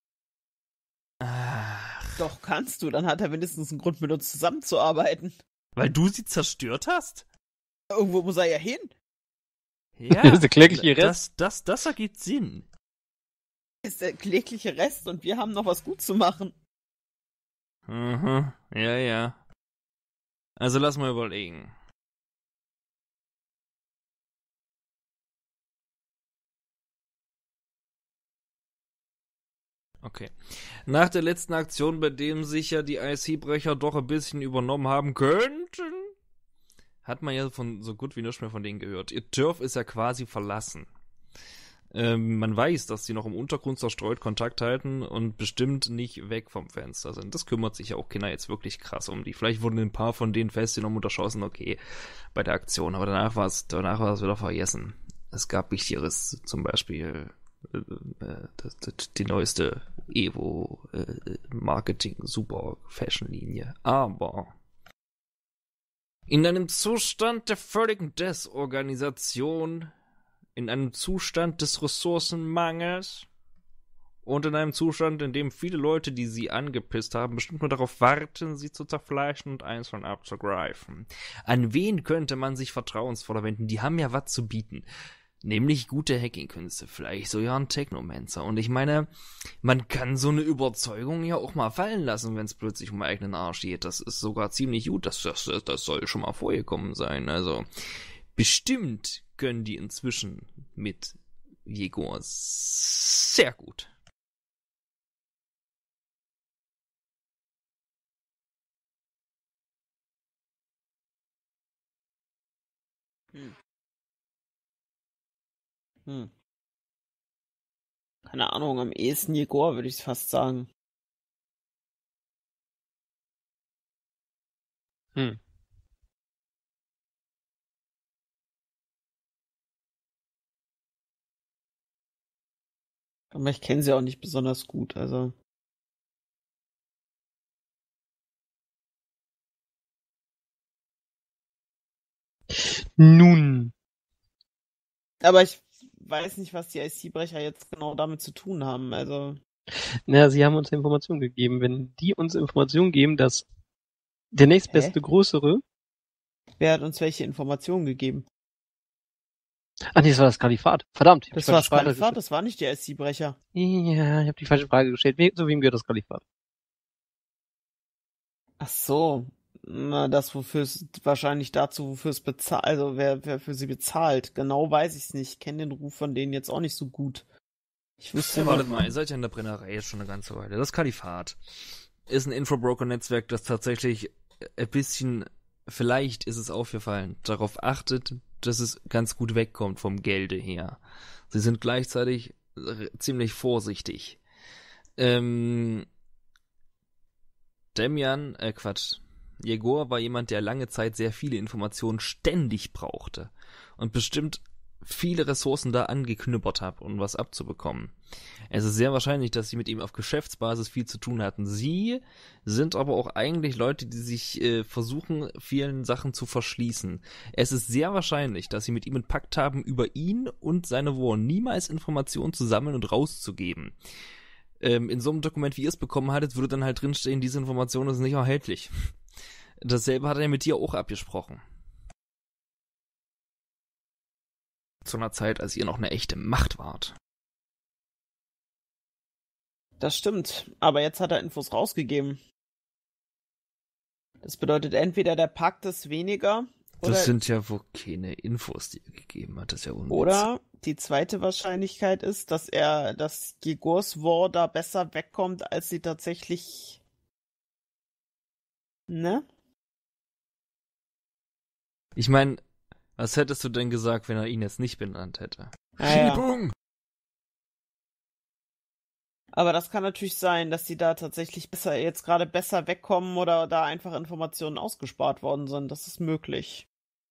Ach, Doch, kannst du. Dann hat er wenigstens einen Grund, mit uns zusammenzuarbeiten. weil du sie zerstört hast? Irgendwo muss er ja hin. Ja, Das ist der klägliche Rest. das ergibt Sinn. Ist der klägliche Rest und wir haben noch was gut zu machen. Mhm, ja, ja. Also lass mal überlegen. Okay. Nach der letzten Aktion, bei dem sich ja die IC-Brecher doch ein bisschen übernommen haben könnten, hat man ja von so gut wie nichts mehr von denen gehört. Ihr Turf ist ja quasi verlassen. Man weiß, dass sie noch im Untergrund zerstreut Kontakt halten und bestimmt nicht weg vom Fenster sind. Das kümmert sich ja auch keiner jetzt wirklich krass um die. Vielleicht wurden ein paar von denen festgenommen und erschossen, okay, bei der Aktion. Aber danach war es wieder vergessen. Es gab Wichtigeres, zum Beispiel die neueste Evo Marketing Super Fashion Linie. Aber in einem Zustand der völligen Desorganisation, in einem Zustand des Ressourcenmangels und in einem Zustand, in dem viele Leute, die sie angepisst haben, bestimmt nur darauf warten, sie zu zerfleischen und einzeln abzugreifen. An wen könnte man sich vertrauensvoller wenden? Die haben ja was zu bieten. Nämlich gute Hacking-Künste, vielleicht so ja ein Technomancer. Und ich meine, man kann so eine Überzeugung ja auch mal fallen lassen, wenn es plötzlich um eigenen Arsch geht. Das ist sogar ziemlich gut, das soll schon mal vorgekommen sein. Also bestimmt können die inzwischen mit Jaguar sehr gut. Keine Ahnung, am ehesten Jaguar würde ich fast sagen. Hm. Aber ich kenne sie auch nicht besonders gut, also. Nun. Aber ich weiß nicht, was die IC-Brecher jetzt genau damit zu tun haben, also. Naja, sie haben uns Informationen gegeben. Wenn die uns Informationen geben, dass der nächstbeste größere. Wer hat uns welche Informationen gegeben? Ach nee, das war das Kalifat. Verdammt. Das war das Kalifat, das war nicht die IC-Brecher. Ja, ich habe die falsche Frage gestellt. Zu wem gehört das Kalifat? Ach so. Na, das wofür es wahrscheinlich dazu, wofür es bezahlt, also wer für sie bezahlt. Genau weiß ich es nicht. Ich kenne den Ruf von denen jetzt auch nicht so gut. Ich wüsste Ja, wartet mal, ihr seid ja in der Brennerei jetzt schon eine ganze Weile. Das Kalifat ist ein Infobroker-Netzwerk, das tatsächlich ein bisschen, vielleicht ist es aufgefallen, darauf achtet, dass es ganz gut wegkommt vom Gelde her. Sie sind gleichzeitig ziemlich vorsichtig. Jegor war jemand, der lange Zeit sehr viele Informationen ständig brauchte und bestimmt viele Ressourcen da angeknüppert hat, um was abzubekommen. Es ist sehr wahrscheinlich, dass sie mit ihm auf Geschäftsbasis viel zu tun hatten. Sie sind aber auch eigentlich Leute, die sich versuchen, vielen Sachen zu verschließen. Es ist sehr wahrscheinlich, dass sie mit ihm einen Pakt haben, über ihn und seine Wohn niemals Informationen zu sammeln und rauszugeben. In so einem Dokument, wie ihr es bekommen hattet, würde dann halt drinstehen, diese Information ist nicht erhältlich. Dasselbe hat er mit dir auch abgesprochen. Zu einer Zeit, als ihr noch eine echte Macht wart. Das stimmt, aber jetzt hat er Infos rausgegeben. Das bedeutet, entweder der Pakt ist weniger, oder... Das sind ja wohl keine Infos, die er gegeben hat, das ist ja unwitzig. Oder die zweite Wahrscheinlichkeit ist, dass Jegors War da besser wegkommt, als sie tatsächlich... Ne? Ich meine, was hättest du denn gesagt, wenn er ihn jetzt nicht benannt hätte? Ja. Aber das kann natürlich sein, dass die da tatsächlich jetzt gerade besser wegkommen oder da einfach Informationen ausgespart worden sind. Das ist möglich.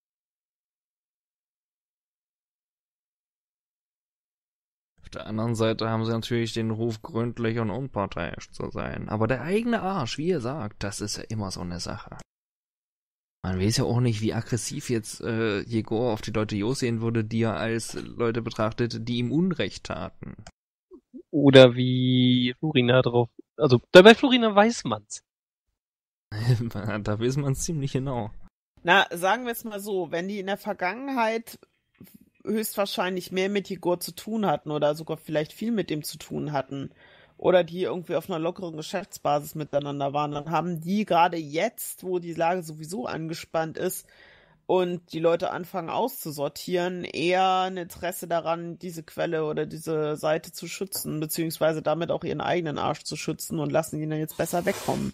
Auf der anderen Seite haben sie natürlich den Ruf, gründlich und unparteiisch zu sein. Aber der eigene Arsch, wie ihr sagt, das ist ja immer so eine Sache. Man weiß ja auch nicht, wie aggressiv jetzt Jegor auf die Leute sehen würde, die er als Leute betrachtet, die ihm Unrecht taten. Oder wie Florina drauf. Also, bei Florina weiß man's. Da weiß man es ziemlich genau. Na, sagen wir es mal so, wenn die in der Vergangenheit höchstwahrscheinlich mehr mit Jegor zu tun hatten oder sogar vielleicht viel mit dem zu tun hatten oder die irgendwie auf einer lockeren Geschäftsbasis miteinander waren, dann haben die gerade jetzt, wo die Lage sowieso angespannt ist und die Leute anfangen auszusortieren, eher ein Interesse daran, diese Quelle oder diese Seite zu schützen, beziehungsweise damit auch ihren eigenen Arsch zu schützen und lassen ihn dann jetzt besser wegkommen.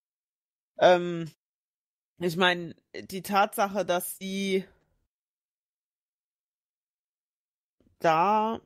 Ich meine, die Tatsache, dass sie da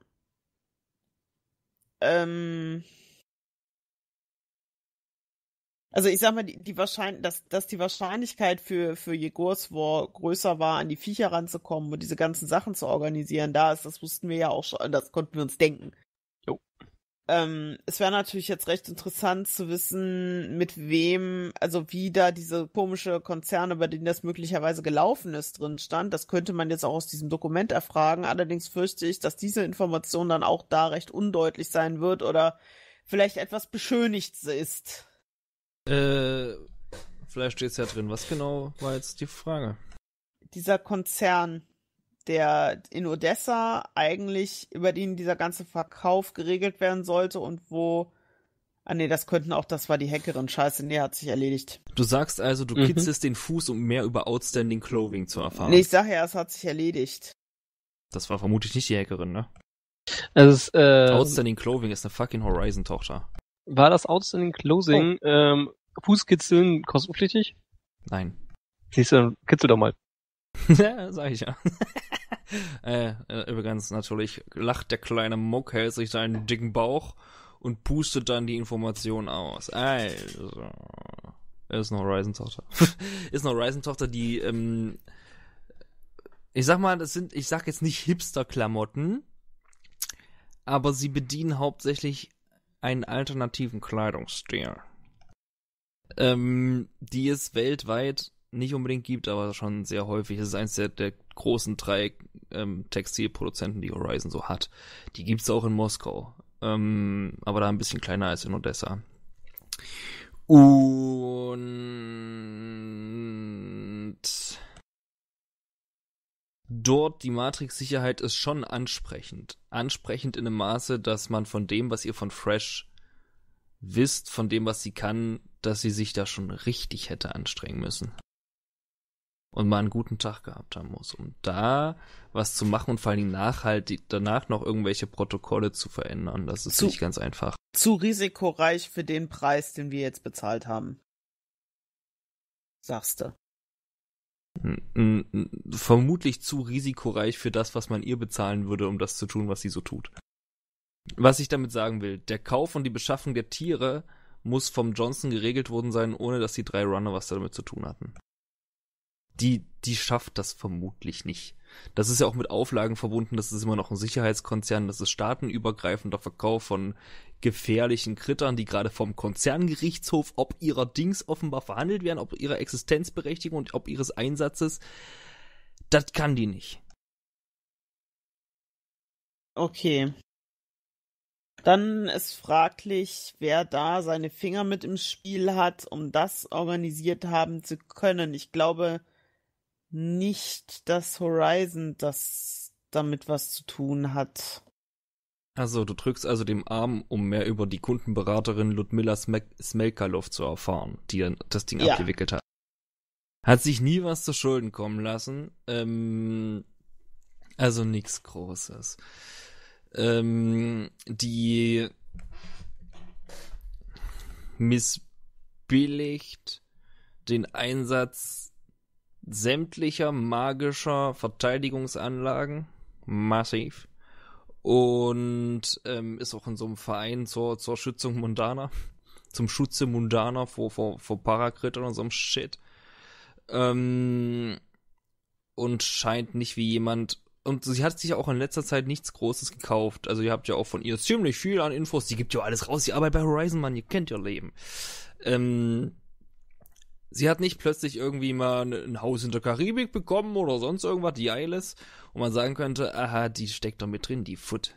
also ich sag mal, dass die Wahrscheinlichkeit für Jegors War größer war, an die Viecher ranzukommen und diese ganzen Sachen zu organisieren, das wussten wir ja auch schon, das konnten wir uns denken. Jo. Es wäre natürlich jetzt recht interessant zu wissen, mit wem, also wie da diese komische Konzerne, über den das möglicherweise gelaufen ist, drin stand. Das könnte man jetzt auch aus diesem Dokument erfragen. Allerdings fürchte ich, dass diese Information dann auch da recht undeutlich sein wird oder vielleicht etwas beschönigt ist. Vielleicht steht es ja drin. Was genau war jetzt die Frage? Dieser Konzern, der in Odessa eigentlich, über den dieser ganze Verkauf geregelt werden sollte und wo... Ah nee, das war die Hackerin. Scheiße, nee, hat sich erledigt. Du sagst also, du kitzelst den Fuß, um mehr über Outstanding Clothing zu erfahren. Nee, ich sag ja, es hat sich erledigt. Das war vermutlich nicht die Hackerin, ne? Outstanding Clothing ist eine fucking Horizon-Tochter. War das Outstanding Closing Fußkitzeln kostenpflichtig? Nein. Siehst du, kitzel doch mal. Ja, sag ich ja. Übrigens, natürlich lacht der kleine Muck, hält sich seinen dicken Bauch und pustet dann die Information aus. Also, ist eine Horizon-Tochter. Ist eine Horizon-Tochter, die, ich sag mal, ich sag jetzt nicht Hipster-Klamotten, aber sie bedienen hauptsächlich einen alternativen Kleidungsstil, die es weltweit nicht unbedingt gibt, aber schon sehr häufig. Es ist eines der großen 3 Textilproduzenten, die Horizon so hat. Die gibt's auch in Moskau, aber da ein bisschen kleiner als in Odessa. Und dort die Matrix-Sicherheit ist schon ansprechend. Ansprechend in einem Maße, dass man von dem, was ihr von Fresh wisst, von dem, was sie kann, dass sie sich da schon richtig hätte anstrengen müssen. Und mal einen guten Tag gehabt haben muss, um da was zu machen und vor allen Dingen danach noch irgendwelche Protokolle zu verändern. Das ist nicht ganz einfach. Zu risikoreich für den Preis, den wir jetzt bezahlt haben. Sagst du. Vermutlich zu risikoreich für das, was man ihr bezahlen würde, um das zu tun, was sie so tut. Was ich damit sagen will, der Kauf und die Beschaffung der Tiere muss vom Johnson geregelt worden sein, ohne dass die 3 Runner was damit zu tun hatten. Die schafft das vermutlich nicht. Das ist ja auch mit Auflagen verbunden, das ist immer noch ein Sicherheitskonzern, das ist staatenübergreifender Verkauf von gefährlichen Krittern, die gerade vom Konzerngerichtshof ob ihrer Dings offenbar verhandelt werden, ob ihrer Existenzberechtigung und ob ihres Einsatzes. Das kann die nicht. Okay. Dann ist fraglich, wer da seine Finger mit im Spiel hat, um das organisiert haben zu können. Ich glaube nicht, dass Horizon das damit was zu tun hat. Also, du drückst also dem Arm, um mehr über die Kundenberaterin Ludmila Smelkalov zu erfahren, die dann das Ding abgewickelt hat. Hat sich nie was zu Schulden kommen lassen. Also nichts Großes. Die missbilligt den Einsatz sämtlicher magischer Verteidigungsanlagen massiv und ist auch in so einem Verein zur Schützung Mundaner, zum Schutze Mundaner vor Parakrittern und so einem Shit, und scheint nicht wie jemand. Und sie hat sich ja auch in letzter Zeit nichts Großes gekauft. Also ihr habt ja auch von ihr ziemlich viel an Infos. Die gibt ja alles raus. Die arbeitet bei Horizon, Mann. Ihr kennt ihr Leben. Sie hat nicht plötzlich irgendwie mal ein Haus in der Karibik bekommen oder sonst irgendwas, die Eiles, wo man sagen könnte, aha, die steckt doch mit drin, die Foot.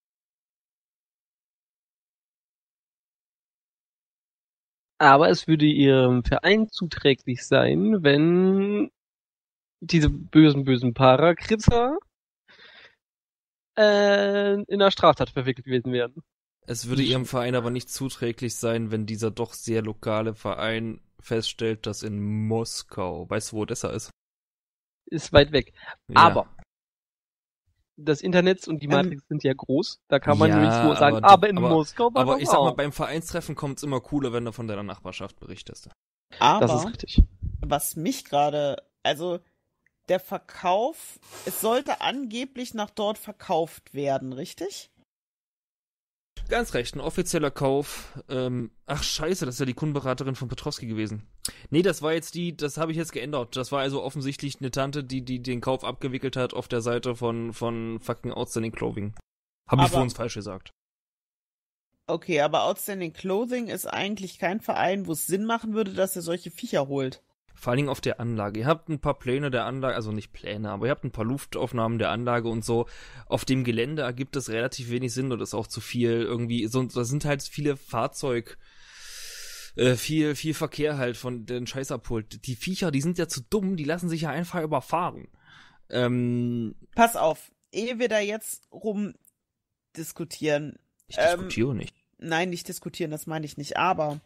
Aber es würde ihrem Verein zuträglich sein, wenn diese bösen Parakritzer in einer Straftat verwickelt gewesen wären. Es würde ihrem Verein aber nicht zuträglich sein, wenn dieser doch sehr lokale Verein feststellt, dass in Moskau, weißt du, wo Odessa ist? Ist weit weg. Ja. Aber das Internet und die Matrix sind ja groß, da kann man nicht so sagen, aber in Moskau war aber das ich sag mal, auch. beim Vereinstreffen kommt es immer cooler, wenn du von deiner Nachbarschaft berichtest. Aber Das ist richtig. was mich gerade, also der Verkauf, es sollte angeblich nach dort verkauft werden, richtig? Ganz recht, ein offizieller Kauf. Ach scheiße, das ist ja die Kundenberaterin von Petrowski gewesen. Nee, das war jetzt das habe ich jetzt geändert. Das war also offensichtlich eine Tante, die den Kauf abgewickelt hat auf der Seite von fucking Outstanding Clothing. Habe ich vor uns falsch gesagt. Okay, aber Outstanding Clothing ist eigentlich kein Verein, wo es Sinn machen würde, dass er solche Viecher holt. Vor allen Dingen auf der Anlage. Ihr habt ein paar Pläne der Anlage, also nicht Pläne, aber ihr habt ein paar Luftaufnahmen der Anlage und so. Auf dem Gelände ergibt es relativ wenig Sinn und ist auch zu viel irgendwie. Da sind halt viele viel Verkehr halt von den Scheiß abholt. Die Viecher, die sind ja zu dumm, die lassen sich ja einfach überfahren. Pass auf, ehe wir da jetzt rumdiskutieren. Ich diskutiere nicht. Nein, nicht diskutieren, das meine ich nicht, aber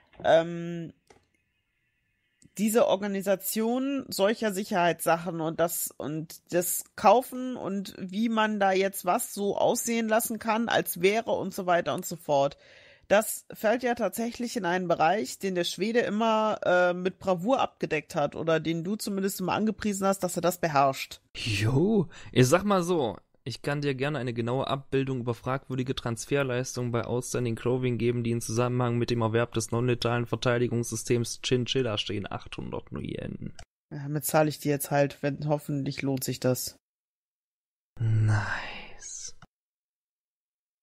diese Organisation solcher Sicherheitssachen und das Kaufen und wie man da jetzt was so aussehen lassen kann, als wäre und so weiter und so fort. Das fällt ja tatsächlich in einen Bereich, den der Schwede immer mit Bravour abgedeckt hat oder den du zumindest immer angepriesen hast, dass er das beherrscht. Jo, ich sag mal so, ich kann dir gerne eine genaue Abbildung über fragwürdige Transferleistungen bei Outstanding Clothing geben, die in Zusammenhang mit dem Erwerb des non-letalen Verteidigungssystems Chinchilla stehen. 800 Yen. Ja, damit zahle ich dir jetzt halt, hoffentlich lohnt sich das. Nice.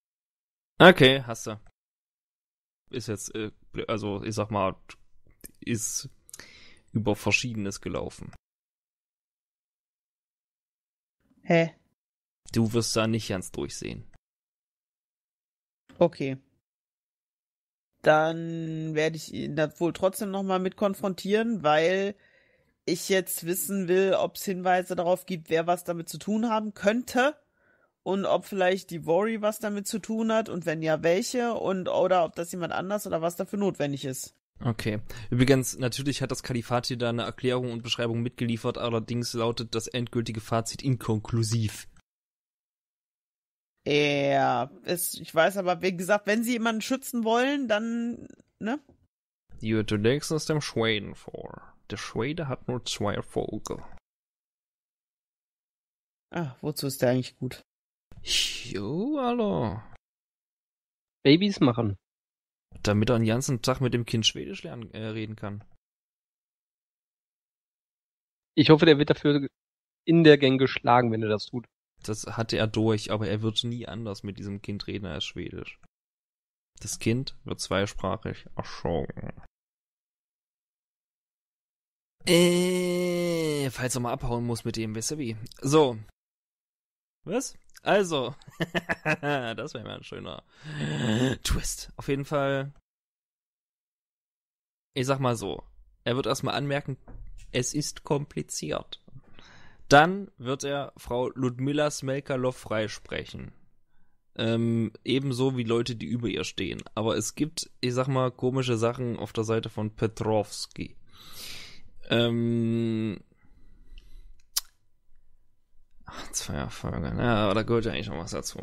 Okay, hast du. Ist jetzt, also ich sag mal, ist über Verschiedenes gelaufen. Hä? Du wirst da nicht ganz durchsehen. Okay. Dann werde ich ihn da wohl trotzdem nochmal mit konfrontieren, weil ich jetzt wissen will, ob es Hinweise darauf gibt, wer was damit zu tun haben könnte und ob vielleicht die Worry was damit zu tun hat und wenn ja, welche und oder ob das jemand anders oder was dafür notwendig ist. Okay. Übrigens, natürlich hat das Kalifat hier da eine Erklärung und Beschreibung mitgeliefert, allerdings lautet das endgültige Fazit inkonklusiv. Ja, ich weiß aber, wie gesagt, wenn sie jemanden schützen wollen, dann, ne? Du legst es dem Schweden vor. Der Schwede hat nur 2 Vogel. Ah, wozu ist der eigentlich gut? Jo, hallo. Babys machen. Damit er den ganzen Tag mit dem Kind Schwedisch reden kann. Ich hoffe, der wird dafür in der Gang geschlagen, wenn er das tut. Das hatte er durch, aber er wird nie anders mit diesem Kind reden als Schwedisch. Das Kind wird zweisprachig erzogen. Falls er mal abhauen muss mit dem, weißt du wie. So. Was? Also. Das wäre mal ein schöner Twist. Auf jeden Fall. Ich sag mal so. Er wird erstmal anmerken, es ist kompliziert. Dann wird er Frau Ludmila Smelkalov freisprechen. Ebenso wie Leute, die über ihr stehen. Aber es gibt, ich sag mal, komische Sachen auf der Seite von Petrovski. Zweierfolge. Ja, aber da gehört ja eigentlich noch was dazu.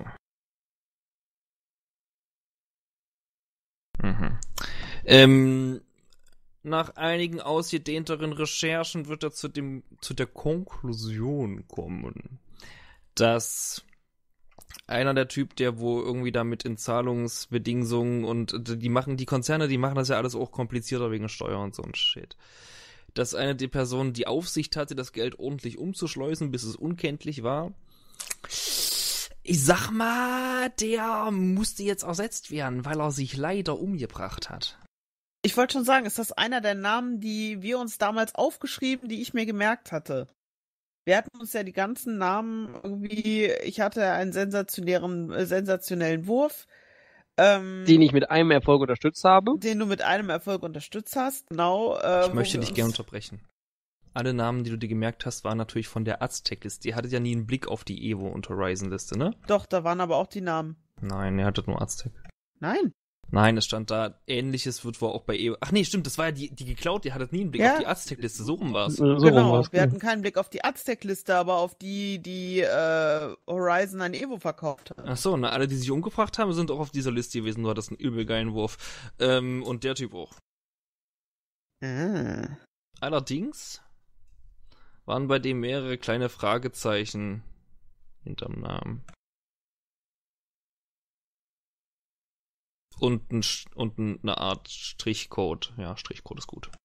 Nach einigen ausgedehnteren Recherchen wird er zu der Konklusion kommen, dass einer der Typ, der wo irgendwie damit in Zahlungsbedingungen und die Konzerne, die machen das ja alles auch komplizierter wegen Steuer und so ein Shit. Dass eine der Personen die Aufsicht hatte, das Geld ordentlich umzuschleusen, bis es unkenntlich war. Ich sag mal, der musste jetzt ersetzt werden, weil er sich leider umgebracht hat. Ich wollte schon sagen, ist das einer der Namen, die wir uns damals aufgeschrieben, die ich mir gemerkt hatte? Wir hatten uns ja die ganzen Namen irgendwie, ich hatte einen sensationellen Wurf. Den ich mit einem Erfolg unterstützt habe. Den du mit einem Erfolg unterstützt hast, genau. Ich möchte dich gerne unterbrechen. Alle Namen, die du dir gemerkt hast, waren natürlich von der Aztec-Liste. Ihr hattet ja nie einen Blick auf die Evo- und Horizon-Liste, ne? Doch, da waren aber auch die Namen. Nein, ihr hattet nur Aztec. Nein. Nein, es stand da, Ähnliches wird wohl auch bei Evo... Ach nee, stimmt, das war ja die geklaut, ihr hattet nie einen Blick auf die Aztec-Liste, so rum war's. Genau, wir hatten keinen Blick auf die Aztec-Liste, aber auf die Horizon an Evo verkauft hat. Ach so, alle, die sich umgebracht haben, sind auch auf dieser Liste gewesen, du hattest einen übel geilen Wurf. Und der Typ auch. Allerdings waren bei dem mehrere kleine Fragezeichen hinterm Namen. Und eine Art Strichcode. Ja, Strichcode ist gut.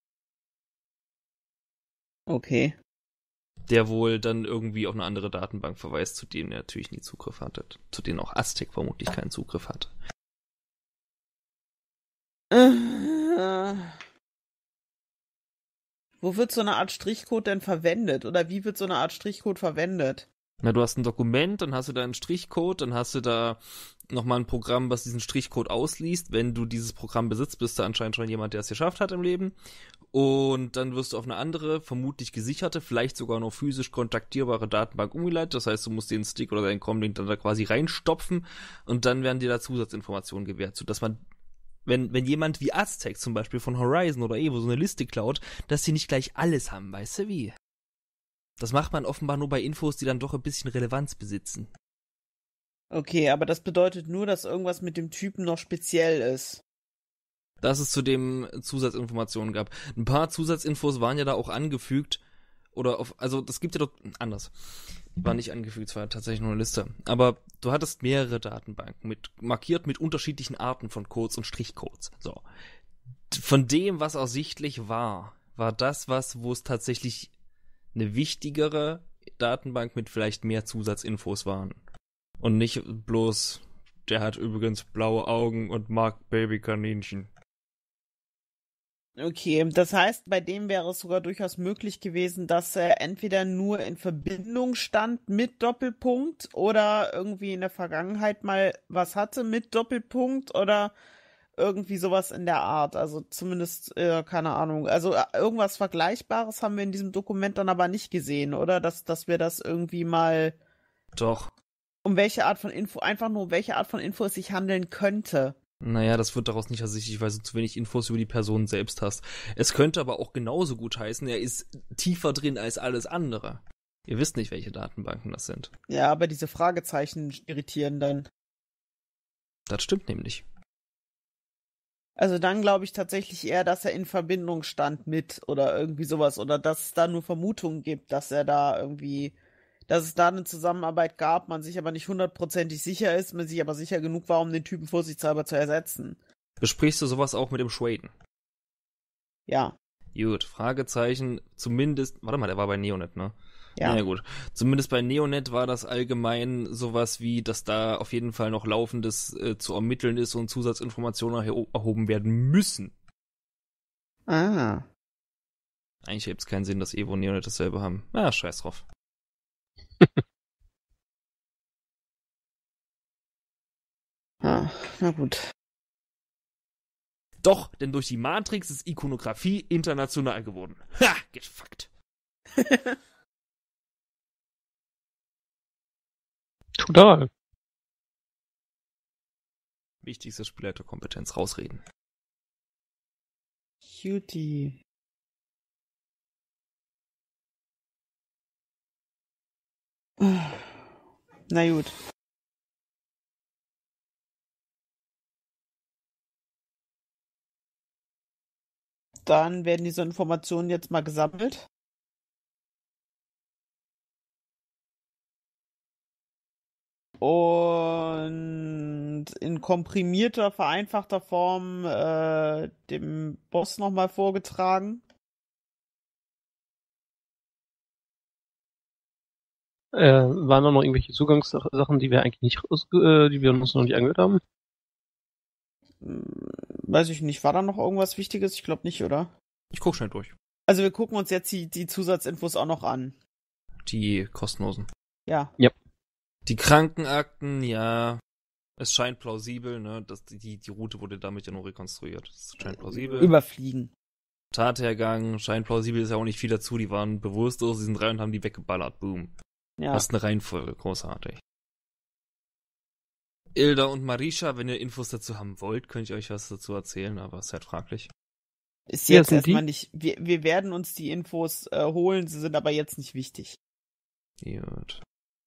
Okay. Der wohl dann irgendwie auf eine andere Datenbank verweist, zu denen er natürlich nie Zugriff hatte. Zu denen auch Aztec vermutlich keinen Zugriff hatte. Wo wird so eine Art Strichcode denn verwendet? Oder wie wird so eine Art Strichcode verwendet? Na, du hast ein Dokument, dann hast du da einen Strichcode, dann hast du da nochmal ein Programm, was diesen Strichcode ausliest. Wenn du dieses Programm besitzt, bist du anscheinend schon jemand, der es geschafft hat im Leben. Und dann wirst du auf eine andere, vermutlich gesicherte, vielleicht sogar noch physisch kontaktierbare Datenbank umgeleitet. Das heißt, du musst den Stick oder deinen Comlink dann da quasi reinstopfen und dann werden dir da Zusatzinformationen gewährt, sodass man, wenn jemand wie Aztec zum Beispiel von Horizon oder Evo so eine Liste klaut, dass sie nicht gleich alles haben, weißt du wie? Das macht man offenbar nur bei Infos, die dann doch ein bisschen Relevanz besitzen. Okay, aber das bedeutet nur, dass irgendwas mit dem Typen noch speziell ist. Dass es zudem Zusatzinformationen gab. Ein paar Zusatzinfos waren ja da auch angefügt. Also das gibt ja doch anders. War nicht angefügt, es war tatsächlich nur eine Liste. Aber du hattest mehrere Datenbanken, markiert mit unterschiedlichen Arten von Codes und Strichcodes. So. Von dem, was ersichtlich war das wo es tatsächlich eine wichtigere Datenbank mit vielleicht mehr Zusatzinfos waren. Und nicht bloß der hat übrigens blaue Augen und mag Babykaninchen. Okay, das heißt, bei dem wäre es sogar durchaus möglich gewesen, dass er entweder nur in Verbindung stand mit Doppelpunkt oder irgendwie in der Vergangenheit mal was hatte mit Doppelpunkt oder irgendwie sowas in der Art. Also zumindest, keine Ahnung. Also irgendwas Vergleichbares haben wir in diesem Dokument dann aber nicht gesehen, oder? Dass wir das irgendwie mal, Doch. um welche Art von Info, einfach nur um welche Art von Info es sich handeln könnte. Naja, das wird daraus nicht ersichtlich, weil du zu wenig Infos über die Person selbst hast. Es könnte aber auch genauso gut heißen, er ist tiefer drin als alles andere. Ihr wisst nicht, welche Datenbanken das sind. Ja, aber diese Fragezeichen irritieren dann. Das stimmt nämlich. Also dann glaube ich tatsächlich eher, dass er in Verbindung stand mit oder irgendwie sowas oder dass es da nur Vermutungen gibt, dass er da irgendwie, dass es da eine Zusammenarbeit gab, man sich aber nicht hundertprozentig sicher ist, man sich aber sicher genug war, um den Typen vorsichtshalber zu ersetzen. Besprichst du sowas auch mit dem Schwaden? Ja. Gut, Fragezeichen, zumindest, warte mal, der war bei Neonet, ne? Ja. Ja, gut. Zumindest bei Neonet war das allgemein sowas wie, dass da auf jeden Fall noch Laufendes zu ermitteln ist und Zusatzinformationen erhoben werden müssen. Ah. Eigentlich ergibt es keinen Sinn, dass Evo und Neonet dasselbe haben. Ah, scheiß drauf. Na gut. Doch, denn durch die Matrix ist Ikonografie international geworden. Ha, get fucked. Total. Wichtigste Spielleiterkompetenz, rausreden. Cutie. Na gut. Dann werden diese Informationen jetzt mal gesammelt. Und in komprimierter, vereinfachter Form dem Boss nochmal vorgetragen. Waren da noch irgendwelche Zugangssachen, die wir eigentlich nicht, die wir uns noch nicht angehört haben? Weiß ich nicht, war da noch irgendwas Wichtiges? Ich glaube nicht, oder? Ich guck schnell durch. Also wir gucken uns jetzt die Zusatzinfos auch noch an. Die kostenlosen. Ja. Ja. Die Krankenakten, ja. Es scheint plausibel, ne? Die Route wurde damit ja nur rekonstruiert. Es scheint plausibel. Überfliegen. Tathergang, scheint plausibel, ist ja auch nicht viel dazu. Die waren bewusstlos, die sind rein und haben die weggeballert. Boom. Ja. Das ist eine Reihenfolge, großartig. Ilda und Marisha, wenn ihr Infos dazu haben wollt, könnt ich euch was dazu erzählen, aber es ist halt fraglich. Ist jetzt erstmal nicht. Wir werden uns die Infos holen, sie sind aber jetzt nicht wichtig. Gut.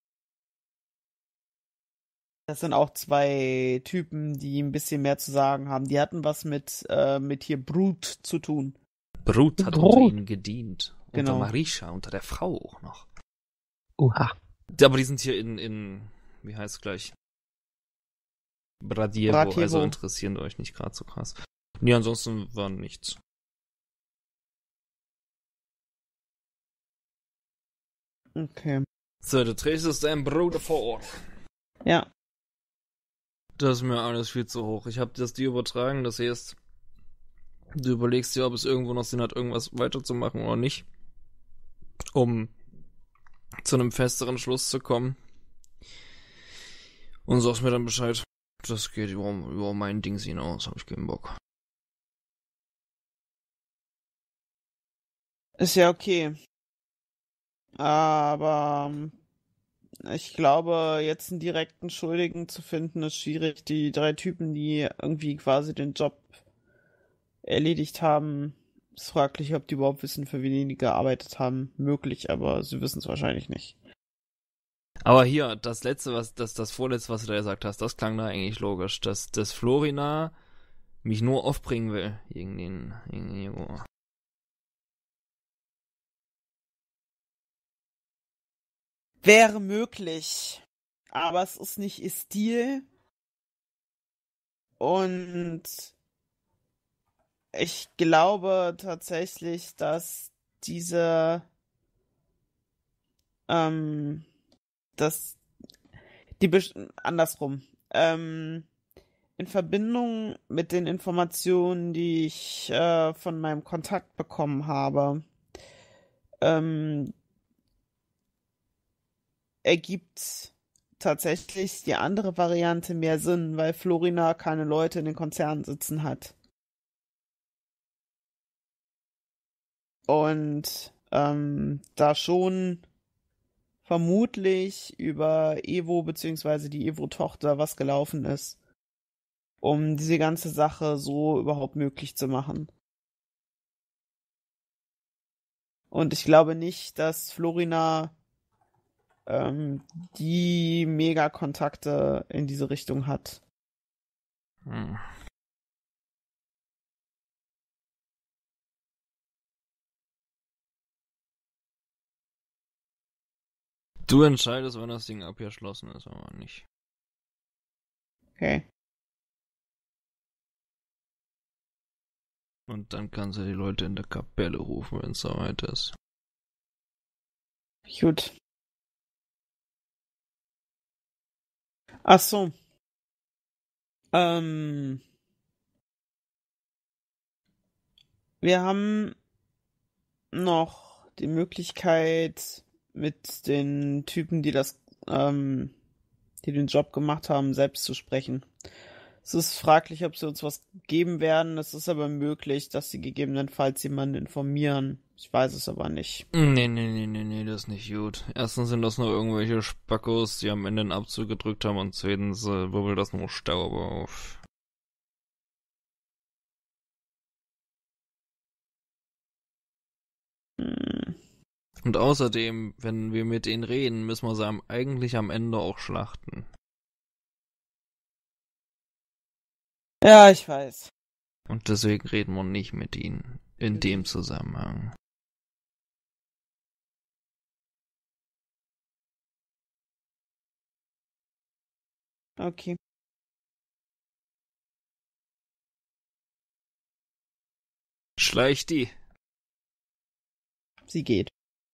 Das sind auch zwei Typen, die ein bisschen mehr zu sagen haben. Die hatten was mit hier Brut zu tun. Brut hat unter ihnen gedient. Genau. Unter Marisha, unter der Frau auch noch. Oha. Aber die sind hier in wie heißt es gleich? Bradevo, also interessieren euch nicht gerade so krass. Nee, ansonsten war nichts. Okay. So, du trägst deinen Bruder vor Ort. Ja. Das ist mir alles viel zu hoch. Ich habe das dir übertragen, das heißt, du überlegst dir, ob es irgendwo noch Sinn hat, irgendwas weiterzumachen oder nicht, um zu einem festeren Schluss zu kommen. Und sagst mir dann Bescheid. Das geht über mein Dings hinaus, hab ich keinen Bock. Ist ja okay. Aber ich glaube, jetzt einen direkten Schuldigen zu finden, ist schwierig. Die drei Typen, die irgendwie quasi den Job erledigt haben, ist fraglich, ob die überhaupt wissen, für wen die gearbeitet haben. Möglich, aber sie wissen es wahrscheinlich nicht. Aber hier, das vorletzte, was du da gesagt hast, das klang da eigentlich logisch, dass Florina mich nur aufbringen will gegen den Jaguar. Wäre möglich, aber es ist nicht ihr Stil. Und ich glaube tatsächlich, dass andersrum. in Verbindung mit den Informationen, die ich von meinem Kontakt bekommen habe, ergibt tatsächlich die andere Variante mehr Sinn, weil Florina keine Leute in den Konzernen sitzen hat. Und da schon vermutlich über Evo beziehungsweise die Evo-Tochter was gelaufen ist, um diese ganze Sache so überhaupt möglich zu machen. Und ich glaube nicht, dass Florina die Mega-Kontakte in diese Richtung hat. Hm. Du entscheidest, wann das Ding abgeschlossen ist, aber nicht. Okay. Und dann kannst du die Leute in der Kapelle rufen, wenn es soweit ist. Gut. Ach so. Wir haben noch die Möglichkeit, mit den Typen, die den Job gemacht haben, selbst zu sprechen. Es ist fraglich, ob sie uns was geben werden. Es ist aber möglich, dass sie gegebenenfalls jemanden informieren. Ich weiß es aber nicht. Nee, das ist nicht gut. Erstens sind das nur irgendwelche Spackos, die am Ende einen Abzug gedrückt haben, und zweitens wirbelt das nur Staub auf. Und außerdem, wenn wir mit denen reden, müssen wir sie eigentlich am Ende auch schlachten. Ja, ich weiß. Und deswegen reden wir nicht mit ihnen in dem Zusammenhang. Okay. Schleicht die. Sie geht.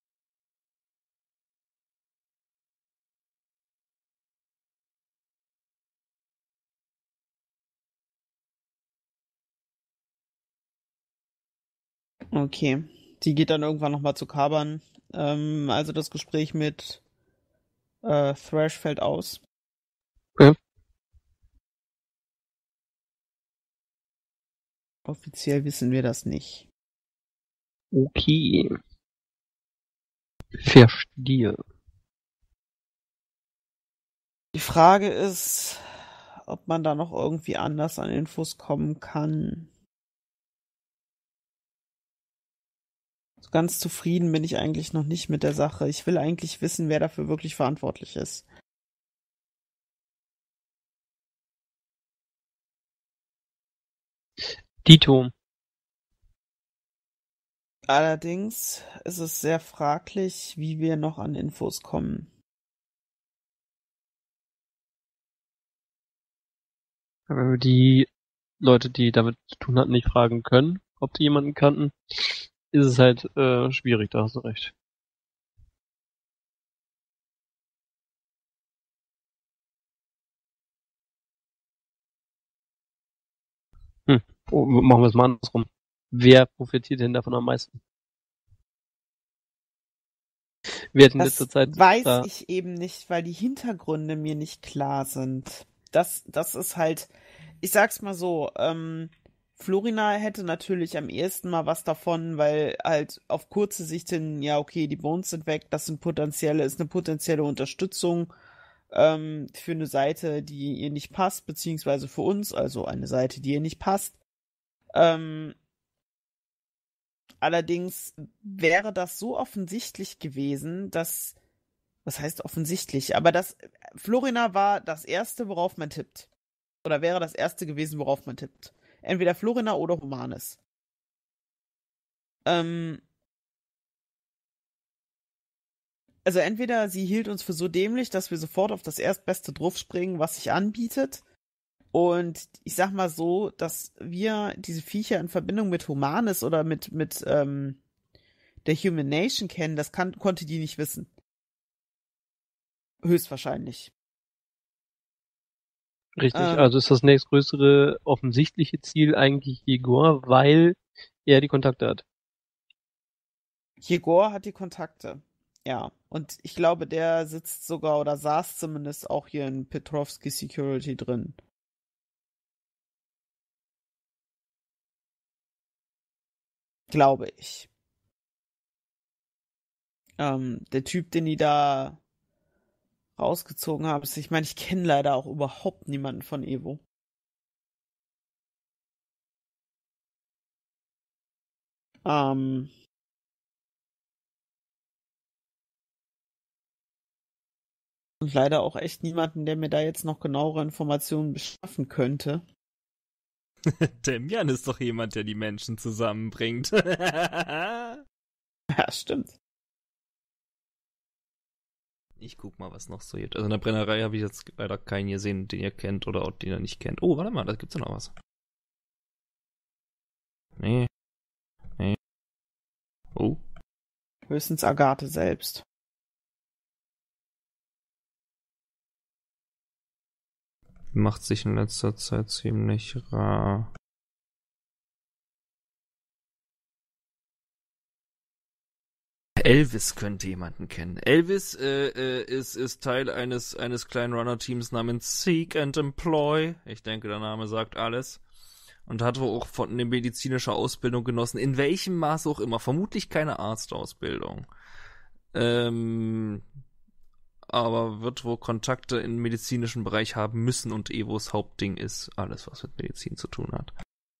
Okay. Sie geht dann irgendwann nochmal zu Kaban. Also das Gespräch mit Thrash fällt aus. Okay. Offiziell wissen wir das nicht. Okay. Verstehe. Die Frage ist, ob man da noch irgendwie anders an Infos kommen kann. So ganz zufrieden bin ich eigentlich noch nicht mit der Sache. Ich will eigentlich wissen, wer dafür wirklich verantwortlich ist. Dito. Allerdings ist es sehr fraglich, wie wir noch an Infos kommen. Wenn wir die Leute, die damit zu tun hatten, nicht fragen können, ob die jemanden kannten, ist es halt schwierig, da hast du recht. Oh, machen wir es mal andersrum. Wer profitiert denn davon am meisten? Wer hat in letzter Das Zeit weiß ich eben nicht, weil die Hintergründe mir nicht klar sind. Das ist halt, ich sag's mal so, Florina hätte natürlich am ehesten mal was davon, weil halt auf kurze Sicht hin, ja, okay, die Bones sind weg, das ist eine potenzielle Unterstützung für eine Seite, die ihr nicht passt, beziehungsweise für uns, also eine Seite, die ihr nicht passt. Allerdings wäre das so offensichtlich gewesen, was heißt offensichtlich, aber Florina war das Erste, worauf man tippt. Oder wäre das Erste gewesen, worauf man tippt. Entweder Florina oder Humanis. Also entweder sie hielt uns für so dämlich, dass wir sofort auf das Erstbeste draufspringen, was sich anbietet. Und ich sag mal so, dass wir diese Viecher in Verbindung mit Humanis oder mit der Human Nation kennen, das konnte die nicht wissen. Höchstwahrscheinlich. Richtig, also ist das nächstgrößere offensichtliche Ziel eigentlich Igor, weil er die Kontakte hat. Jegor hat die Kontakte. Ja. Und ich glaube, der sitzt sogar oder saß zumindest auch hier in Petrovsky Security drin. Glaube ich. Der Typ, den die da rausgezogen haben, ich meine, ich kenne leider auch überhaupt niemanden von Evo. Und leider auch echt niemanden, der mir da jetzt noch genauere Informationen beschaffen könnte. Demian ist doch jemand, der die Menschen zusammenbringt. Ja, stimmt. Ich guck mal, was noch so gibt. Also in der Brennerei habe ich jetzt leider keinen gesehen, den ihr kennt oder auch den ihr nicht kennt. Oh, warte mal, da gibt's ja noch was. Nee. Oh. Höchstens Agathe selbst. Macht sich in letzter Zeit ziemlich rar. Elvis könnte jemanden kennen. Elvis ist Teil eines kleinen Runner-Teams namens Seek and Employ. Ich denke, der Name sagt alles. Und hat wohl auch von eine medizinische Ausbildung genossen. In welchem Maß auch immer. Vermutlich keine Arztausbildung. Aber wird wohl Kontakte im medizinischen Bereich haben müssen und Evos Hauptding ist alles, was mit Medizin zu tun hat.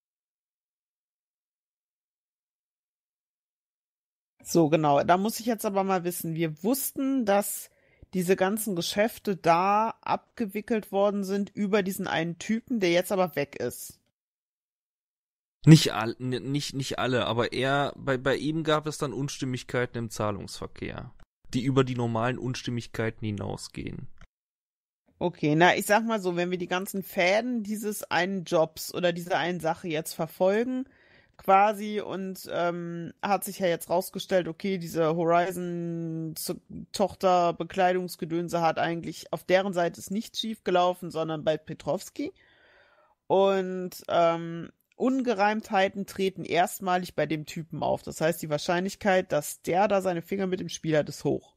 So, genau. Da muss ich jetzt aber mal wissen, wir wussten, dass diese ganzen Geschäfte da abgewickelt worden sind über diesen einen Typen, der jetzt aber weg ist. Nicht alle, aber bei ihm gab es dann Unstimmigkeiten im Zahlungsverkehr, die über die normalen Unstimmigkeiten hinausgehen. Okay, na, ich sag mal so, wenn wir die ganzen Fäden dieses einen Jobs oder dieser einen Sache jetzt verfolgen, quasi, und hat sich ja jetzt rausgestellt, okay, diese Horizon-Tochter Bekleidungsgedönse hat eigentlich auf deren Seite ist nichts schief gelaufen, sondern bei Petrovsky. Und Ungereimtheiten treten erstmalig bei dem Typen auf. Das heißt, die Wahrscheinlichkeit, dass der da seine Finger mit dem Spiel hat, ist hoch.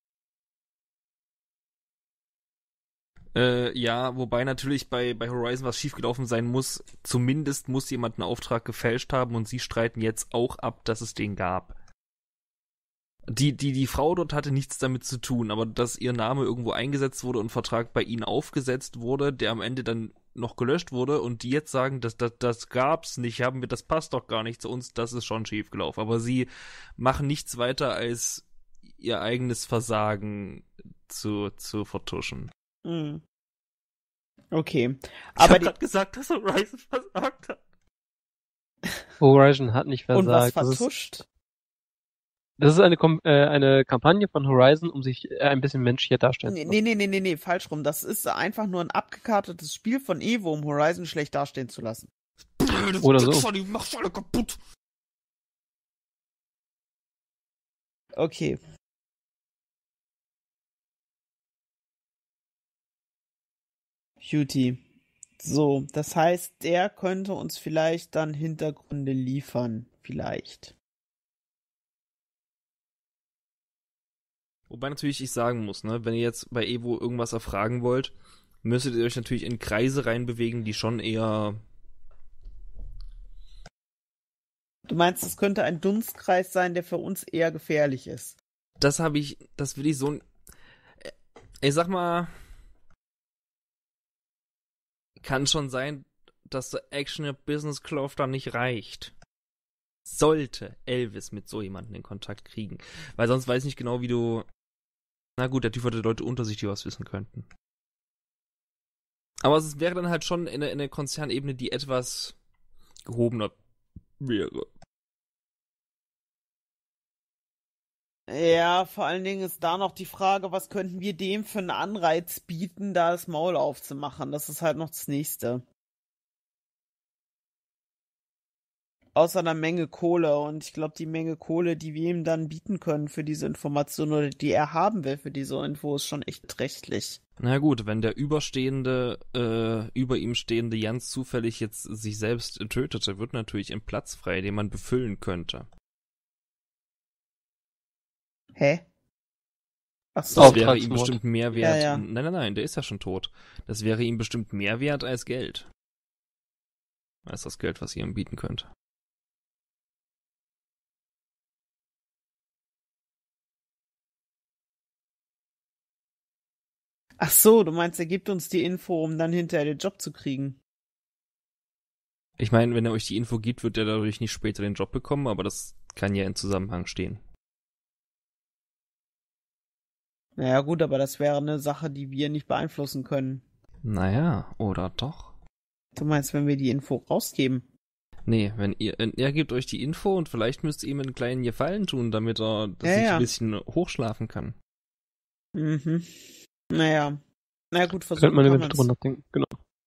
Ja, wobei natürlich bei Horizon was schiefgelaufen sein muss. Zumindest muss jemand einen Auftrag gefälscht haben und sie streiten jetzt auch ab, dass es den gab. Die Frau dort hatte nichts damit zu tun, aber dass ihr Name irgendwo eingesetzt wurde und ein Vertrag bei ihnen aufgesetzt wurde, der am Ende dann noch gelöscht wurde und die jetzt sagen, das gab's nicht, das passt doch gar nicht zu uns, das ist schon schiefgelaufen. Aber sie machen nichts weiter, als ihr eigenes Versagen zu vertuschen. Mhm. Okay. Ich habe gerade gesagt, dass Horizon versagt hat. Horizon hat nicht versagt. Und was vertuscht? Das ist eine Kampagne von Horizon, um sich ein bisschen menschlicher darstellen zu lassen. Nee, falsch rum. Das ist einfach nur ein abgekartetes Spiel von Evo, um Horizon schlecht dastehen zu lassen. Oder so. Die macht alle kaputt. Okay. Cutie. So, das heißt, der könnte uns vielleicht dann Hintergründe liefern. Vielleicht. Wobei natürlich ich sagen muss, ne, wenn ihr jetzt bei Evo irgendwas erfragen wollt, müsstet ihr euch natürlich in Kreise reinbewegen, die schon eher... Du meinst, es könnte ein Dunstkreis sein, der für uns eher gefährlich ist? Das will ich so... Ich sag mal... Kann schon sein, dass der Action Business Clove da nicht reicht. Sollte Elvis mit so jemandem in Kontakt kriegen. Weil sonst weiß ich nicht genau, wie du... Na gut, der Typ hatte Leute unter sich, die was wissen könnten. Aber es wäre dann halt schon in der Konzernebene, die etwas gehobener wäre. Ja, vor allen Dingen ist da noch die Frage, was könnten wir dem für einen Anreiz bieten, da das Maul aufzumachen. Das ist halt noch das Nächste. außer einer Menge Kohle. Und ich glaube, die Menge Kohle, die wir ihm dann bieten können für diese Information oder die er haben will für diese Info, ist schon echt beträchtlich. Na gut, wenn der über ihm stehende Jans zufällig jetzt sich selbst tötete, wird natürlich ein Platz frei, den man befüllen könnte. Hä? Ach so. Das wäre ihm bestimmt mehr wert. Ja. Nein, der ist ja schon tot. Das wäre ihm bestimmt mehr wert als Geld. Als das Geld, was ihr ihm bieten könnt. Ach so, du meinst, er gibt uns die Info, um dann hinterher den Job zu kriegen. Ich meine, wenn er euch die Info gibt, wird er dadurch nicht später den Job bekommen, aber das kann ja in Zusammenhang stehen. Naja gut, aber das wäre eine Sache, die wir nicht beeinflussen können. Naja, oder doch? Du meinst, wenn wir die Info rausgeben? Nee, er gibt euch die Info und vielleicht müsst ihr ihm einen kleinen Gefallen tun, damit er sich ein bisschen hochschlafen kann. Mhm. Naja. Na gut, versuchen könnte man kann eventuell drüber nachdenken, genau.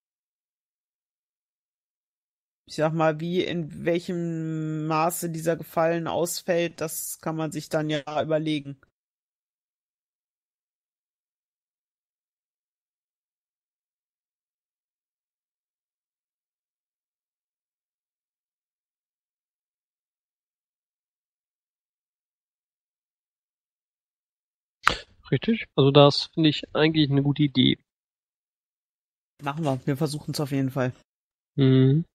Ich sag mal, in welchem Maße dieser Gefallen ausfällt, das kann man sich dann ja überlegen. Richtig. Also das finde ich eigentlich eine gute Idee. Machen wir. Wir versuchen es auf jeden Fall. Mhm.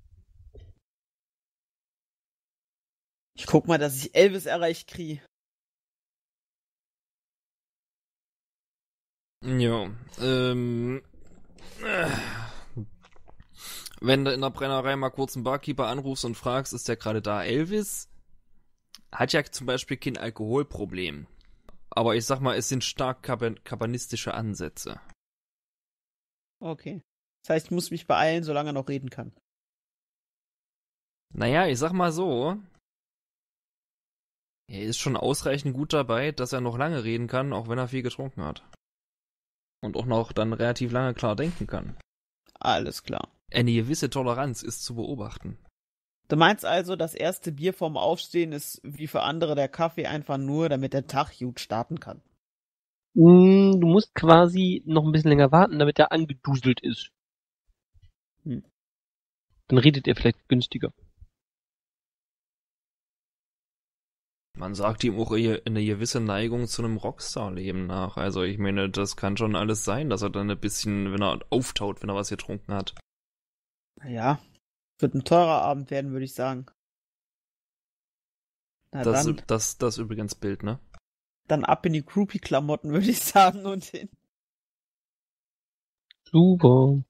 Ich guck mal, dass ich Elvis erreicht kriege. Ja, wenn du in der Brennerei mal kurz einen Barkeeper anrufst und fragst, ist der gerade da? Elvis hat ja zum Beispiel kein Alkoholproblem. Aber ich sag mal, es sind stark kabanistische Ansätze. Okay. Das heißt, ich muss mich beeilen, solange er noch reden kann. Naja, ich sag mal so, er ist schon ausreichend gut dabei, dass er noch lange reden kann, auch wenn er viel getrunken hat. Und auch noch dann relativ lange klar denken kann. Alles klar. Eine gewisse Toleranz ist zu beobachten. Du meinst also, das erste Bier vorm Aufstehen ist wie für andere der Kaffee einfach nur, damit der Tag gut starten kann? Du musst quasi noch ein bisschen länger warten, damit er angeduselt ist. Dann redet er vielleicht günstiger. Man sagt ihm auch eine gewisse Neigung zu einem Rockstar-Leben nach. Also ich meine, das kann schon alles sein, dass er dann ein bisschen, wenn er auftaut, wenn er was getrunken hat. Ja, wird ein teurer Abend werden, würde ich sagen. Na dann, das übrigens Bild, ne? dann ab in die Groupie-Klamotten, würde ich sagen, und hin. Super.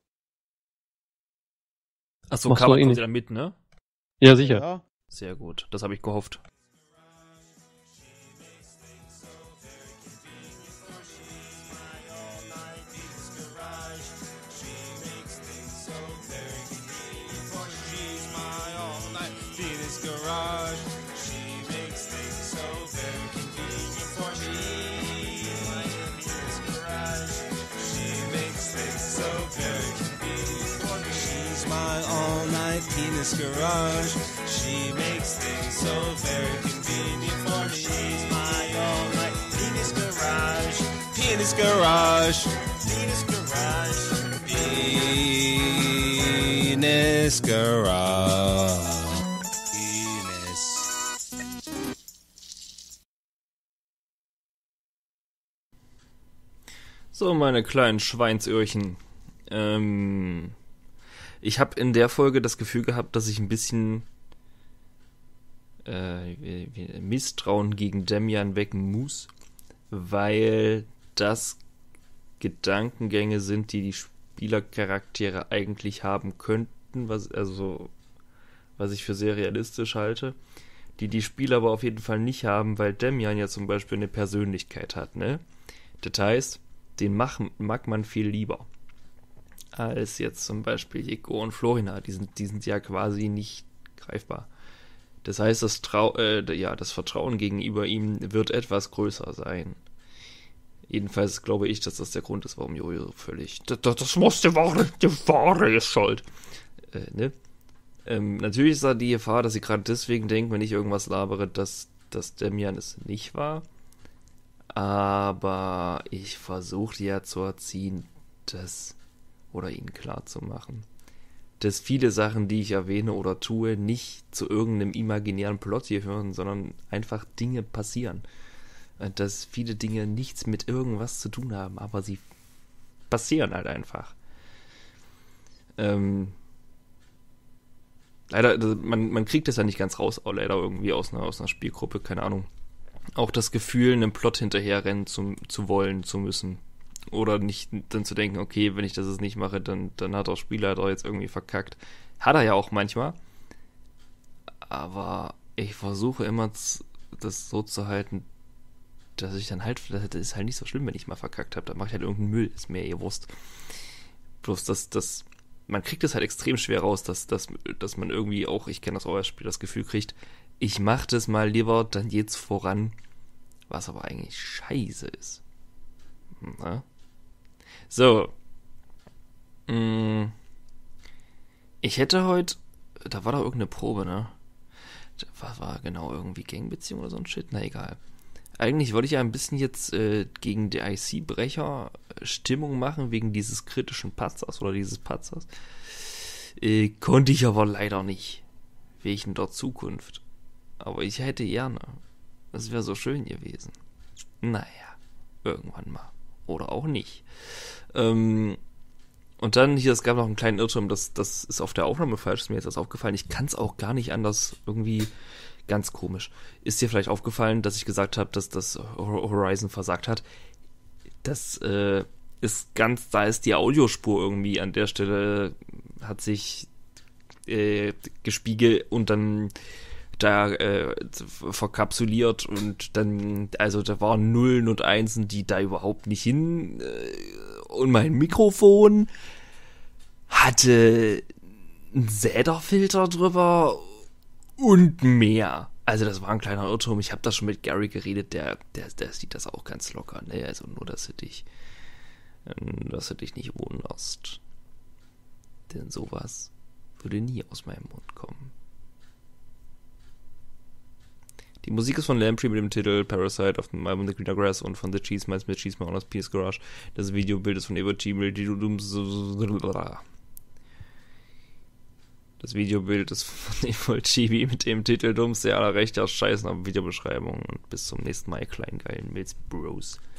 Achso, Machst Carmen du eh kommt nicht. wieder mit, ne? Ja, sicher. Ja. Sehr gut, das habe ich gehofft. Penis garage. She makes things so very convenient for me. She's my all-night penis garage. Penis garage. Penis garage. Penis garage. Penis. So, meine kleinen Schweinsöhrchen. Ich habe in der Folge das Gefühl gehabt, dass ich ein bisschen Misstrauen gegen Damian wecken muss, weil das Gedankengänge sind, die Spielercharaktere eigentlich haben könnten, was ich für sehr realistisch halte, die Spieler aber auf jeden Fall nicht haben, weil Damian ja zum Beispiel eine Persönlichkeit hat, ne? Das heißt, den mag man viel lieber als jetzt zum Beispiel Jeko und Florina. Die sind ja quasi nicht greifbar. Das heißt, das Vertrauen gegenüber ihm wird etwas größer sein. Jedenfalls glaube ich, dass das der Grund ist, warum Jojo völlig... Das muss die Ware ist schuld. Ne? Natürlich ist da die Gefahr, dass sie gerade deswegen denken, wenn ich irgendwas labere, dass Damian es nicht war. Aber ich versuche ja zu erziehen, oder ihnen klar zu machen, dass viele Sachen, die ich erwähne oder tue, nicht zu irgendeinem imaginären Plot hier führen, sondern einfach Dinge passieren. Dass viele Dinge nichts mit irgendwas zu tun haben, aber sie passieren halt einfach. Leider, man kriegt das ja nicht ganz raus, auch leider irgendwie aus einer Spielgruppe, keine Ahnung. Auch das Gefühl, einem Plot hinterherrennen zu wollen, zu müssen. Oder nicht dann zu denken, okay, wenn ich das jetzt nicht mache, dann hat der Spielleiter jetzt irgendwie verkackt. Hat er ja auch manchmal. Aber ich versuche immer, das so zu halten, dass ich dann halt, das ist halt nicht so schlimm, wenn ich mal verkackt habe. Dann mache ich halt irgendeinen Müll, ist mir Wurst. Bloß, man kriegt es halt extrem schwer raus, dass man irgendwie auch, ich kenne das auch als Spiel, das Gefühl kriegt, ich mach das mal lieber, dann geht's voran, was aber eigentlich scheiße ist. Na? So. Ich hätte heute, da war doch irgendeine Probe, ne? Was war genau, irgendwie Gangbeziehung oder so ein Shit? Na egal. Eigentlich wollte ich ja ein bisschen jetzt gegen die IC-Brecher Stimmung machen, wegen dieses kritischen Patzers oder dieses Patzers. Konnte ich aber leider nicht. Wegen der Zukunft. Aber ich hätte gerne. Das wäre so schön gewesen. Naja, irgendwann mal. Oder auch nicht. Und dann hier, es gab noch einen kleinen Irrtum, das ist auf der Aufnahme falsch, ist mir jetzt das aufgefallen. Ich kann es auch gar nicht anders, irgendwie ganz komisch. Ist dir vielleicht aufgefallen, dass ich gesagt habe, dass das Horizon versagt hat? Das ist da ist die Audiospur irgendwie an der Stelle, hat sich gespiegelt und dann da verkapsuliert und dann, also da waren Nullen und Einsen, die da überhaupt nicht hin und mein Mikrofon hatte einen Säderfilter drüber und mehr. Also das war ein kleiner Irrtum. Ich habe da schon mit Gary geredet, der sieht das auch ganz locker, ne? Also nur, dass du dich nicht wunderst. Denn sowas würde nie aus meinem Mund kommen. Die Musik ist von Lamprey mit dem Titel Parasite auf dem Album The Greener Grass und von The Cheese Mice mit Cheese Mountains Penis Garage. Das Videobild ist von Evo Chibi. Das Videobild ist von Evo Chibi mit dem Titel Dums, der aller recht ja scheißen auf Videobeschreibung. Und bis zum nächsten Mal, ihr kleinen geilen Mills Bros.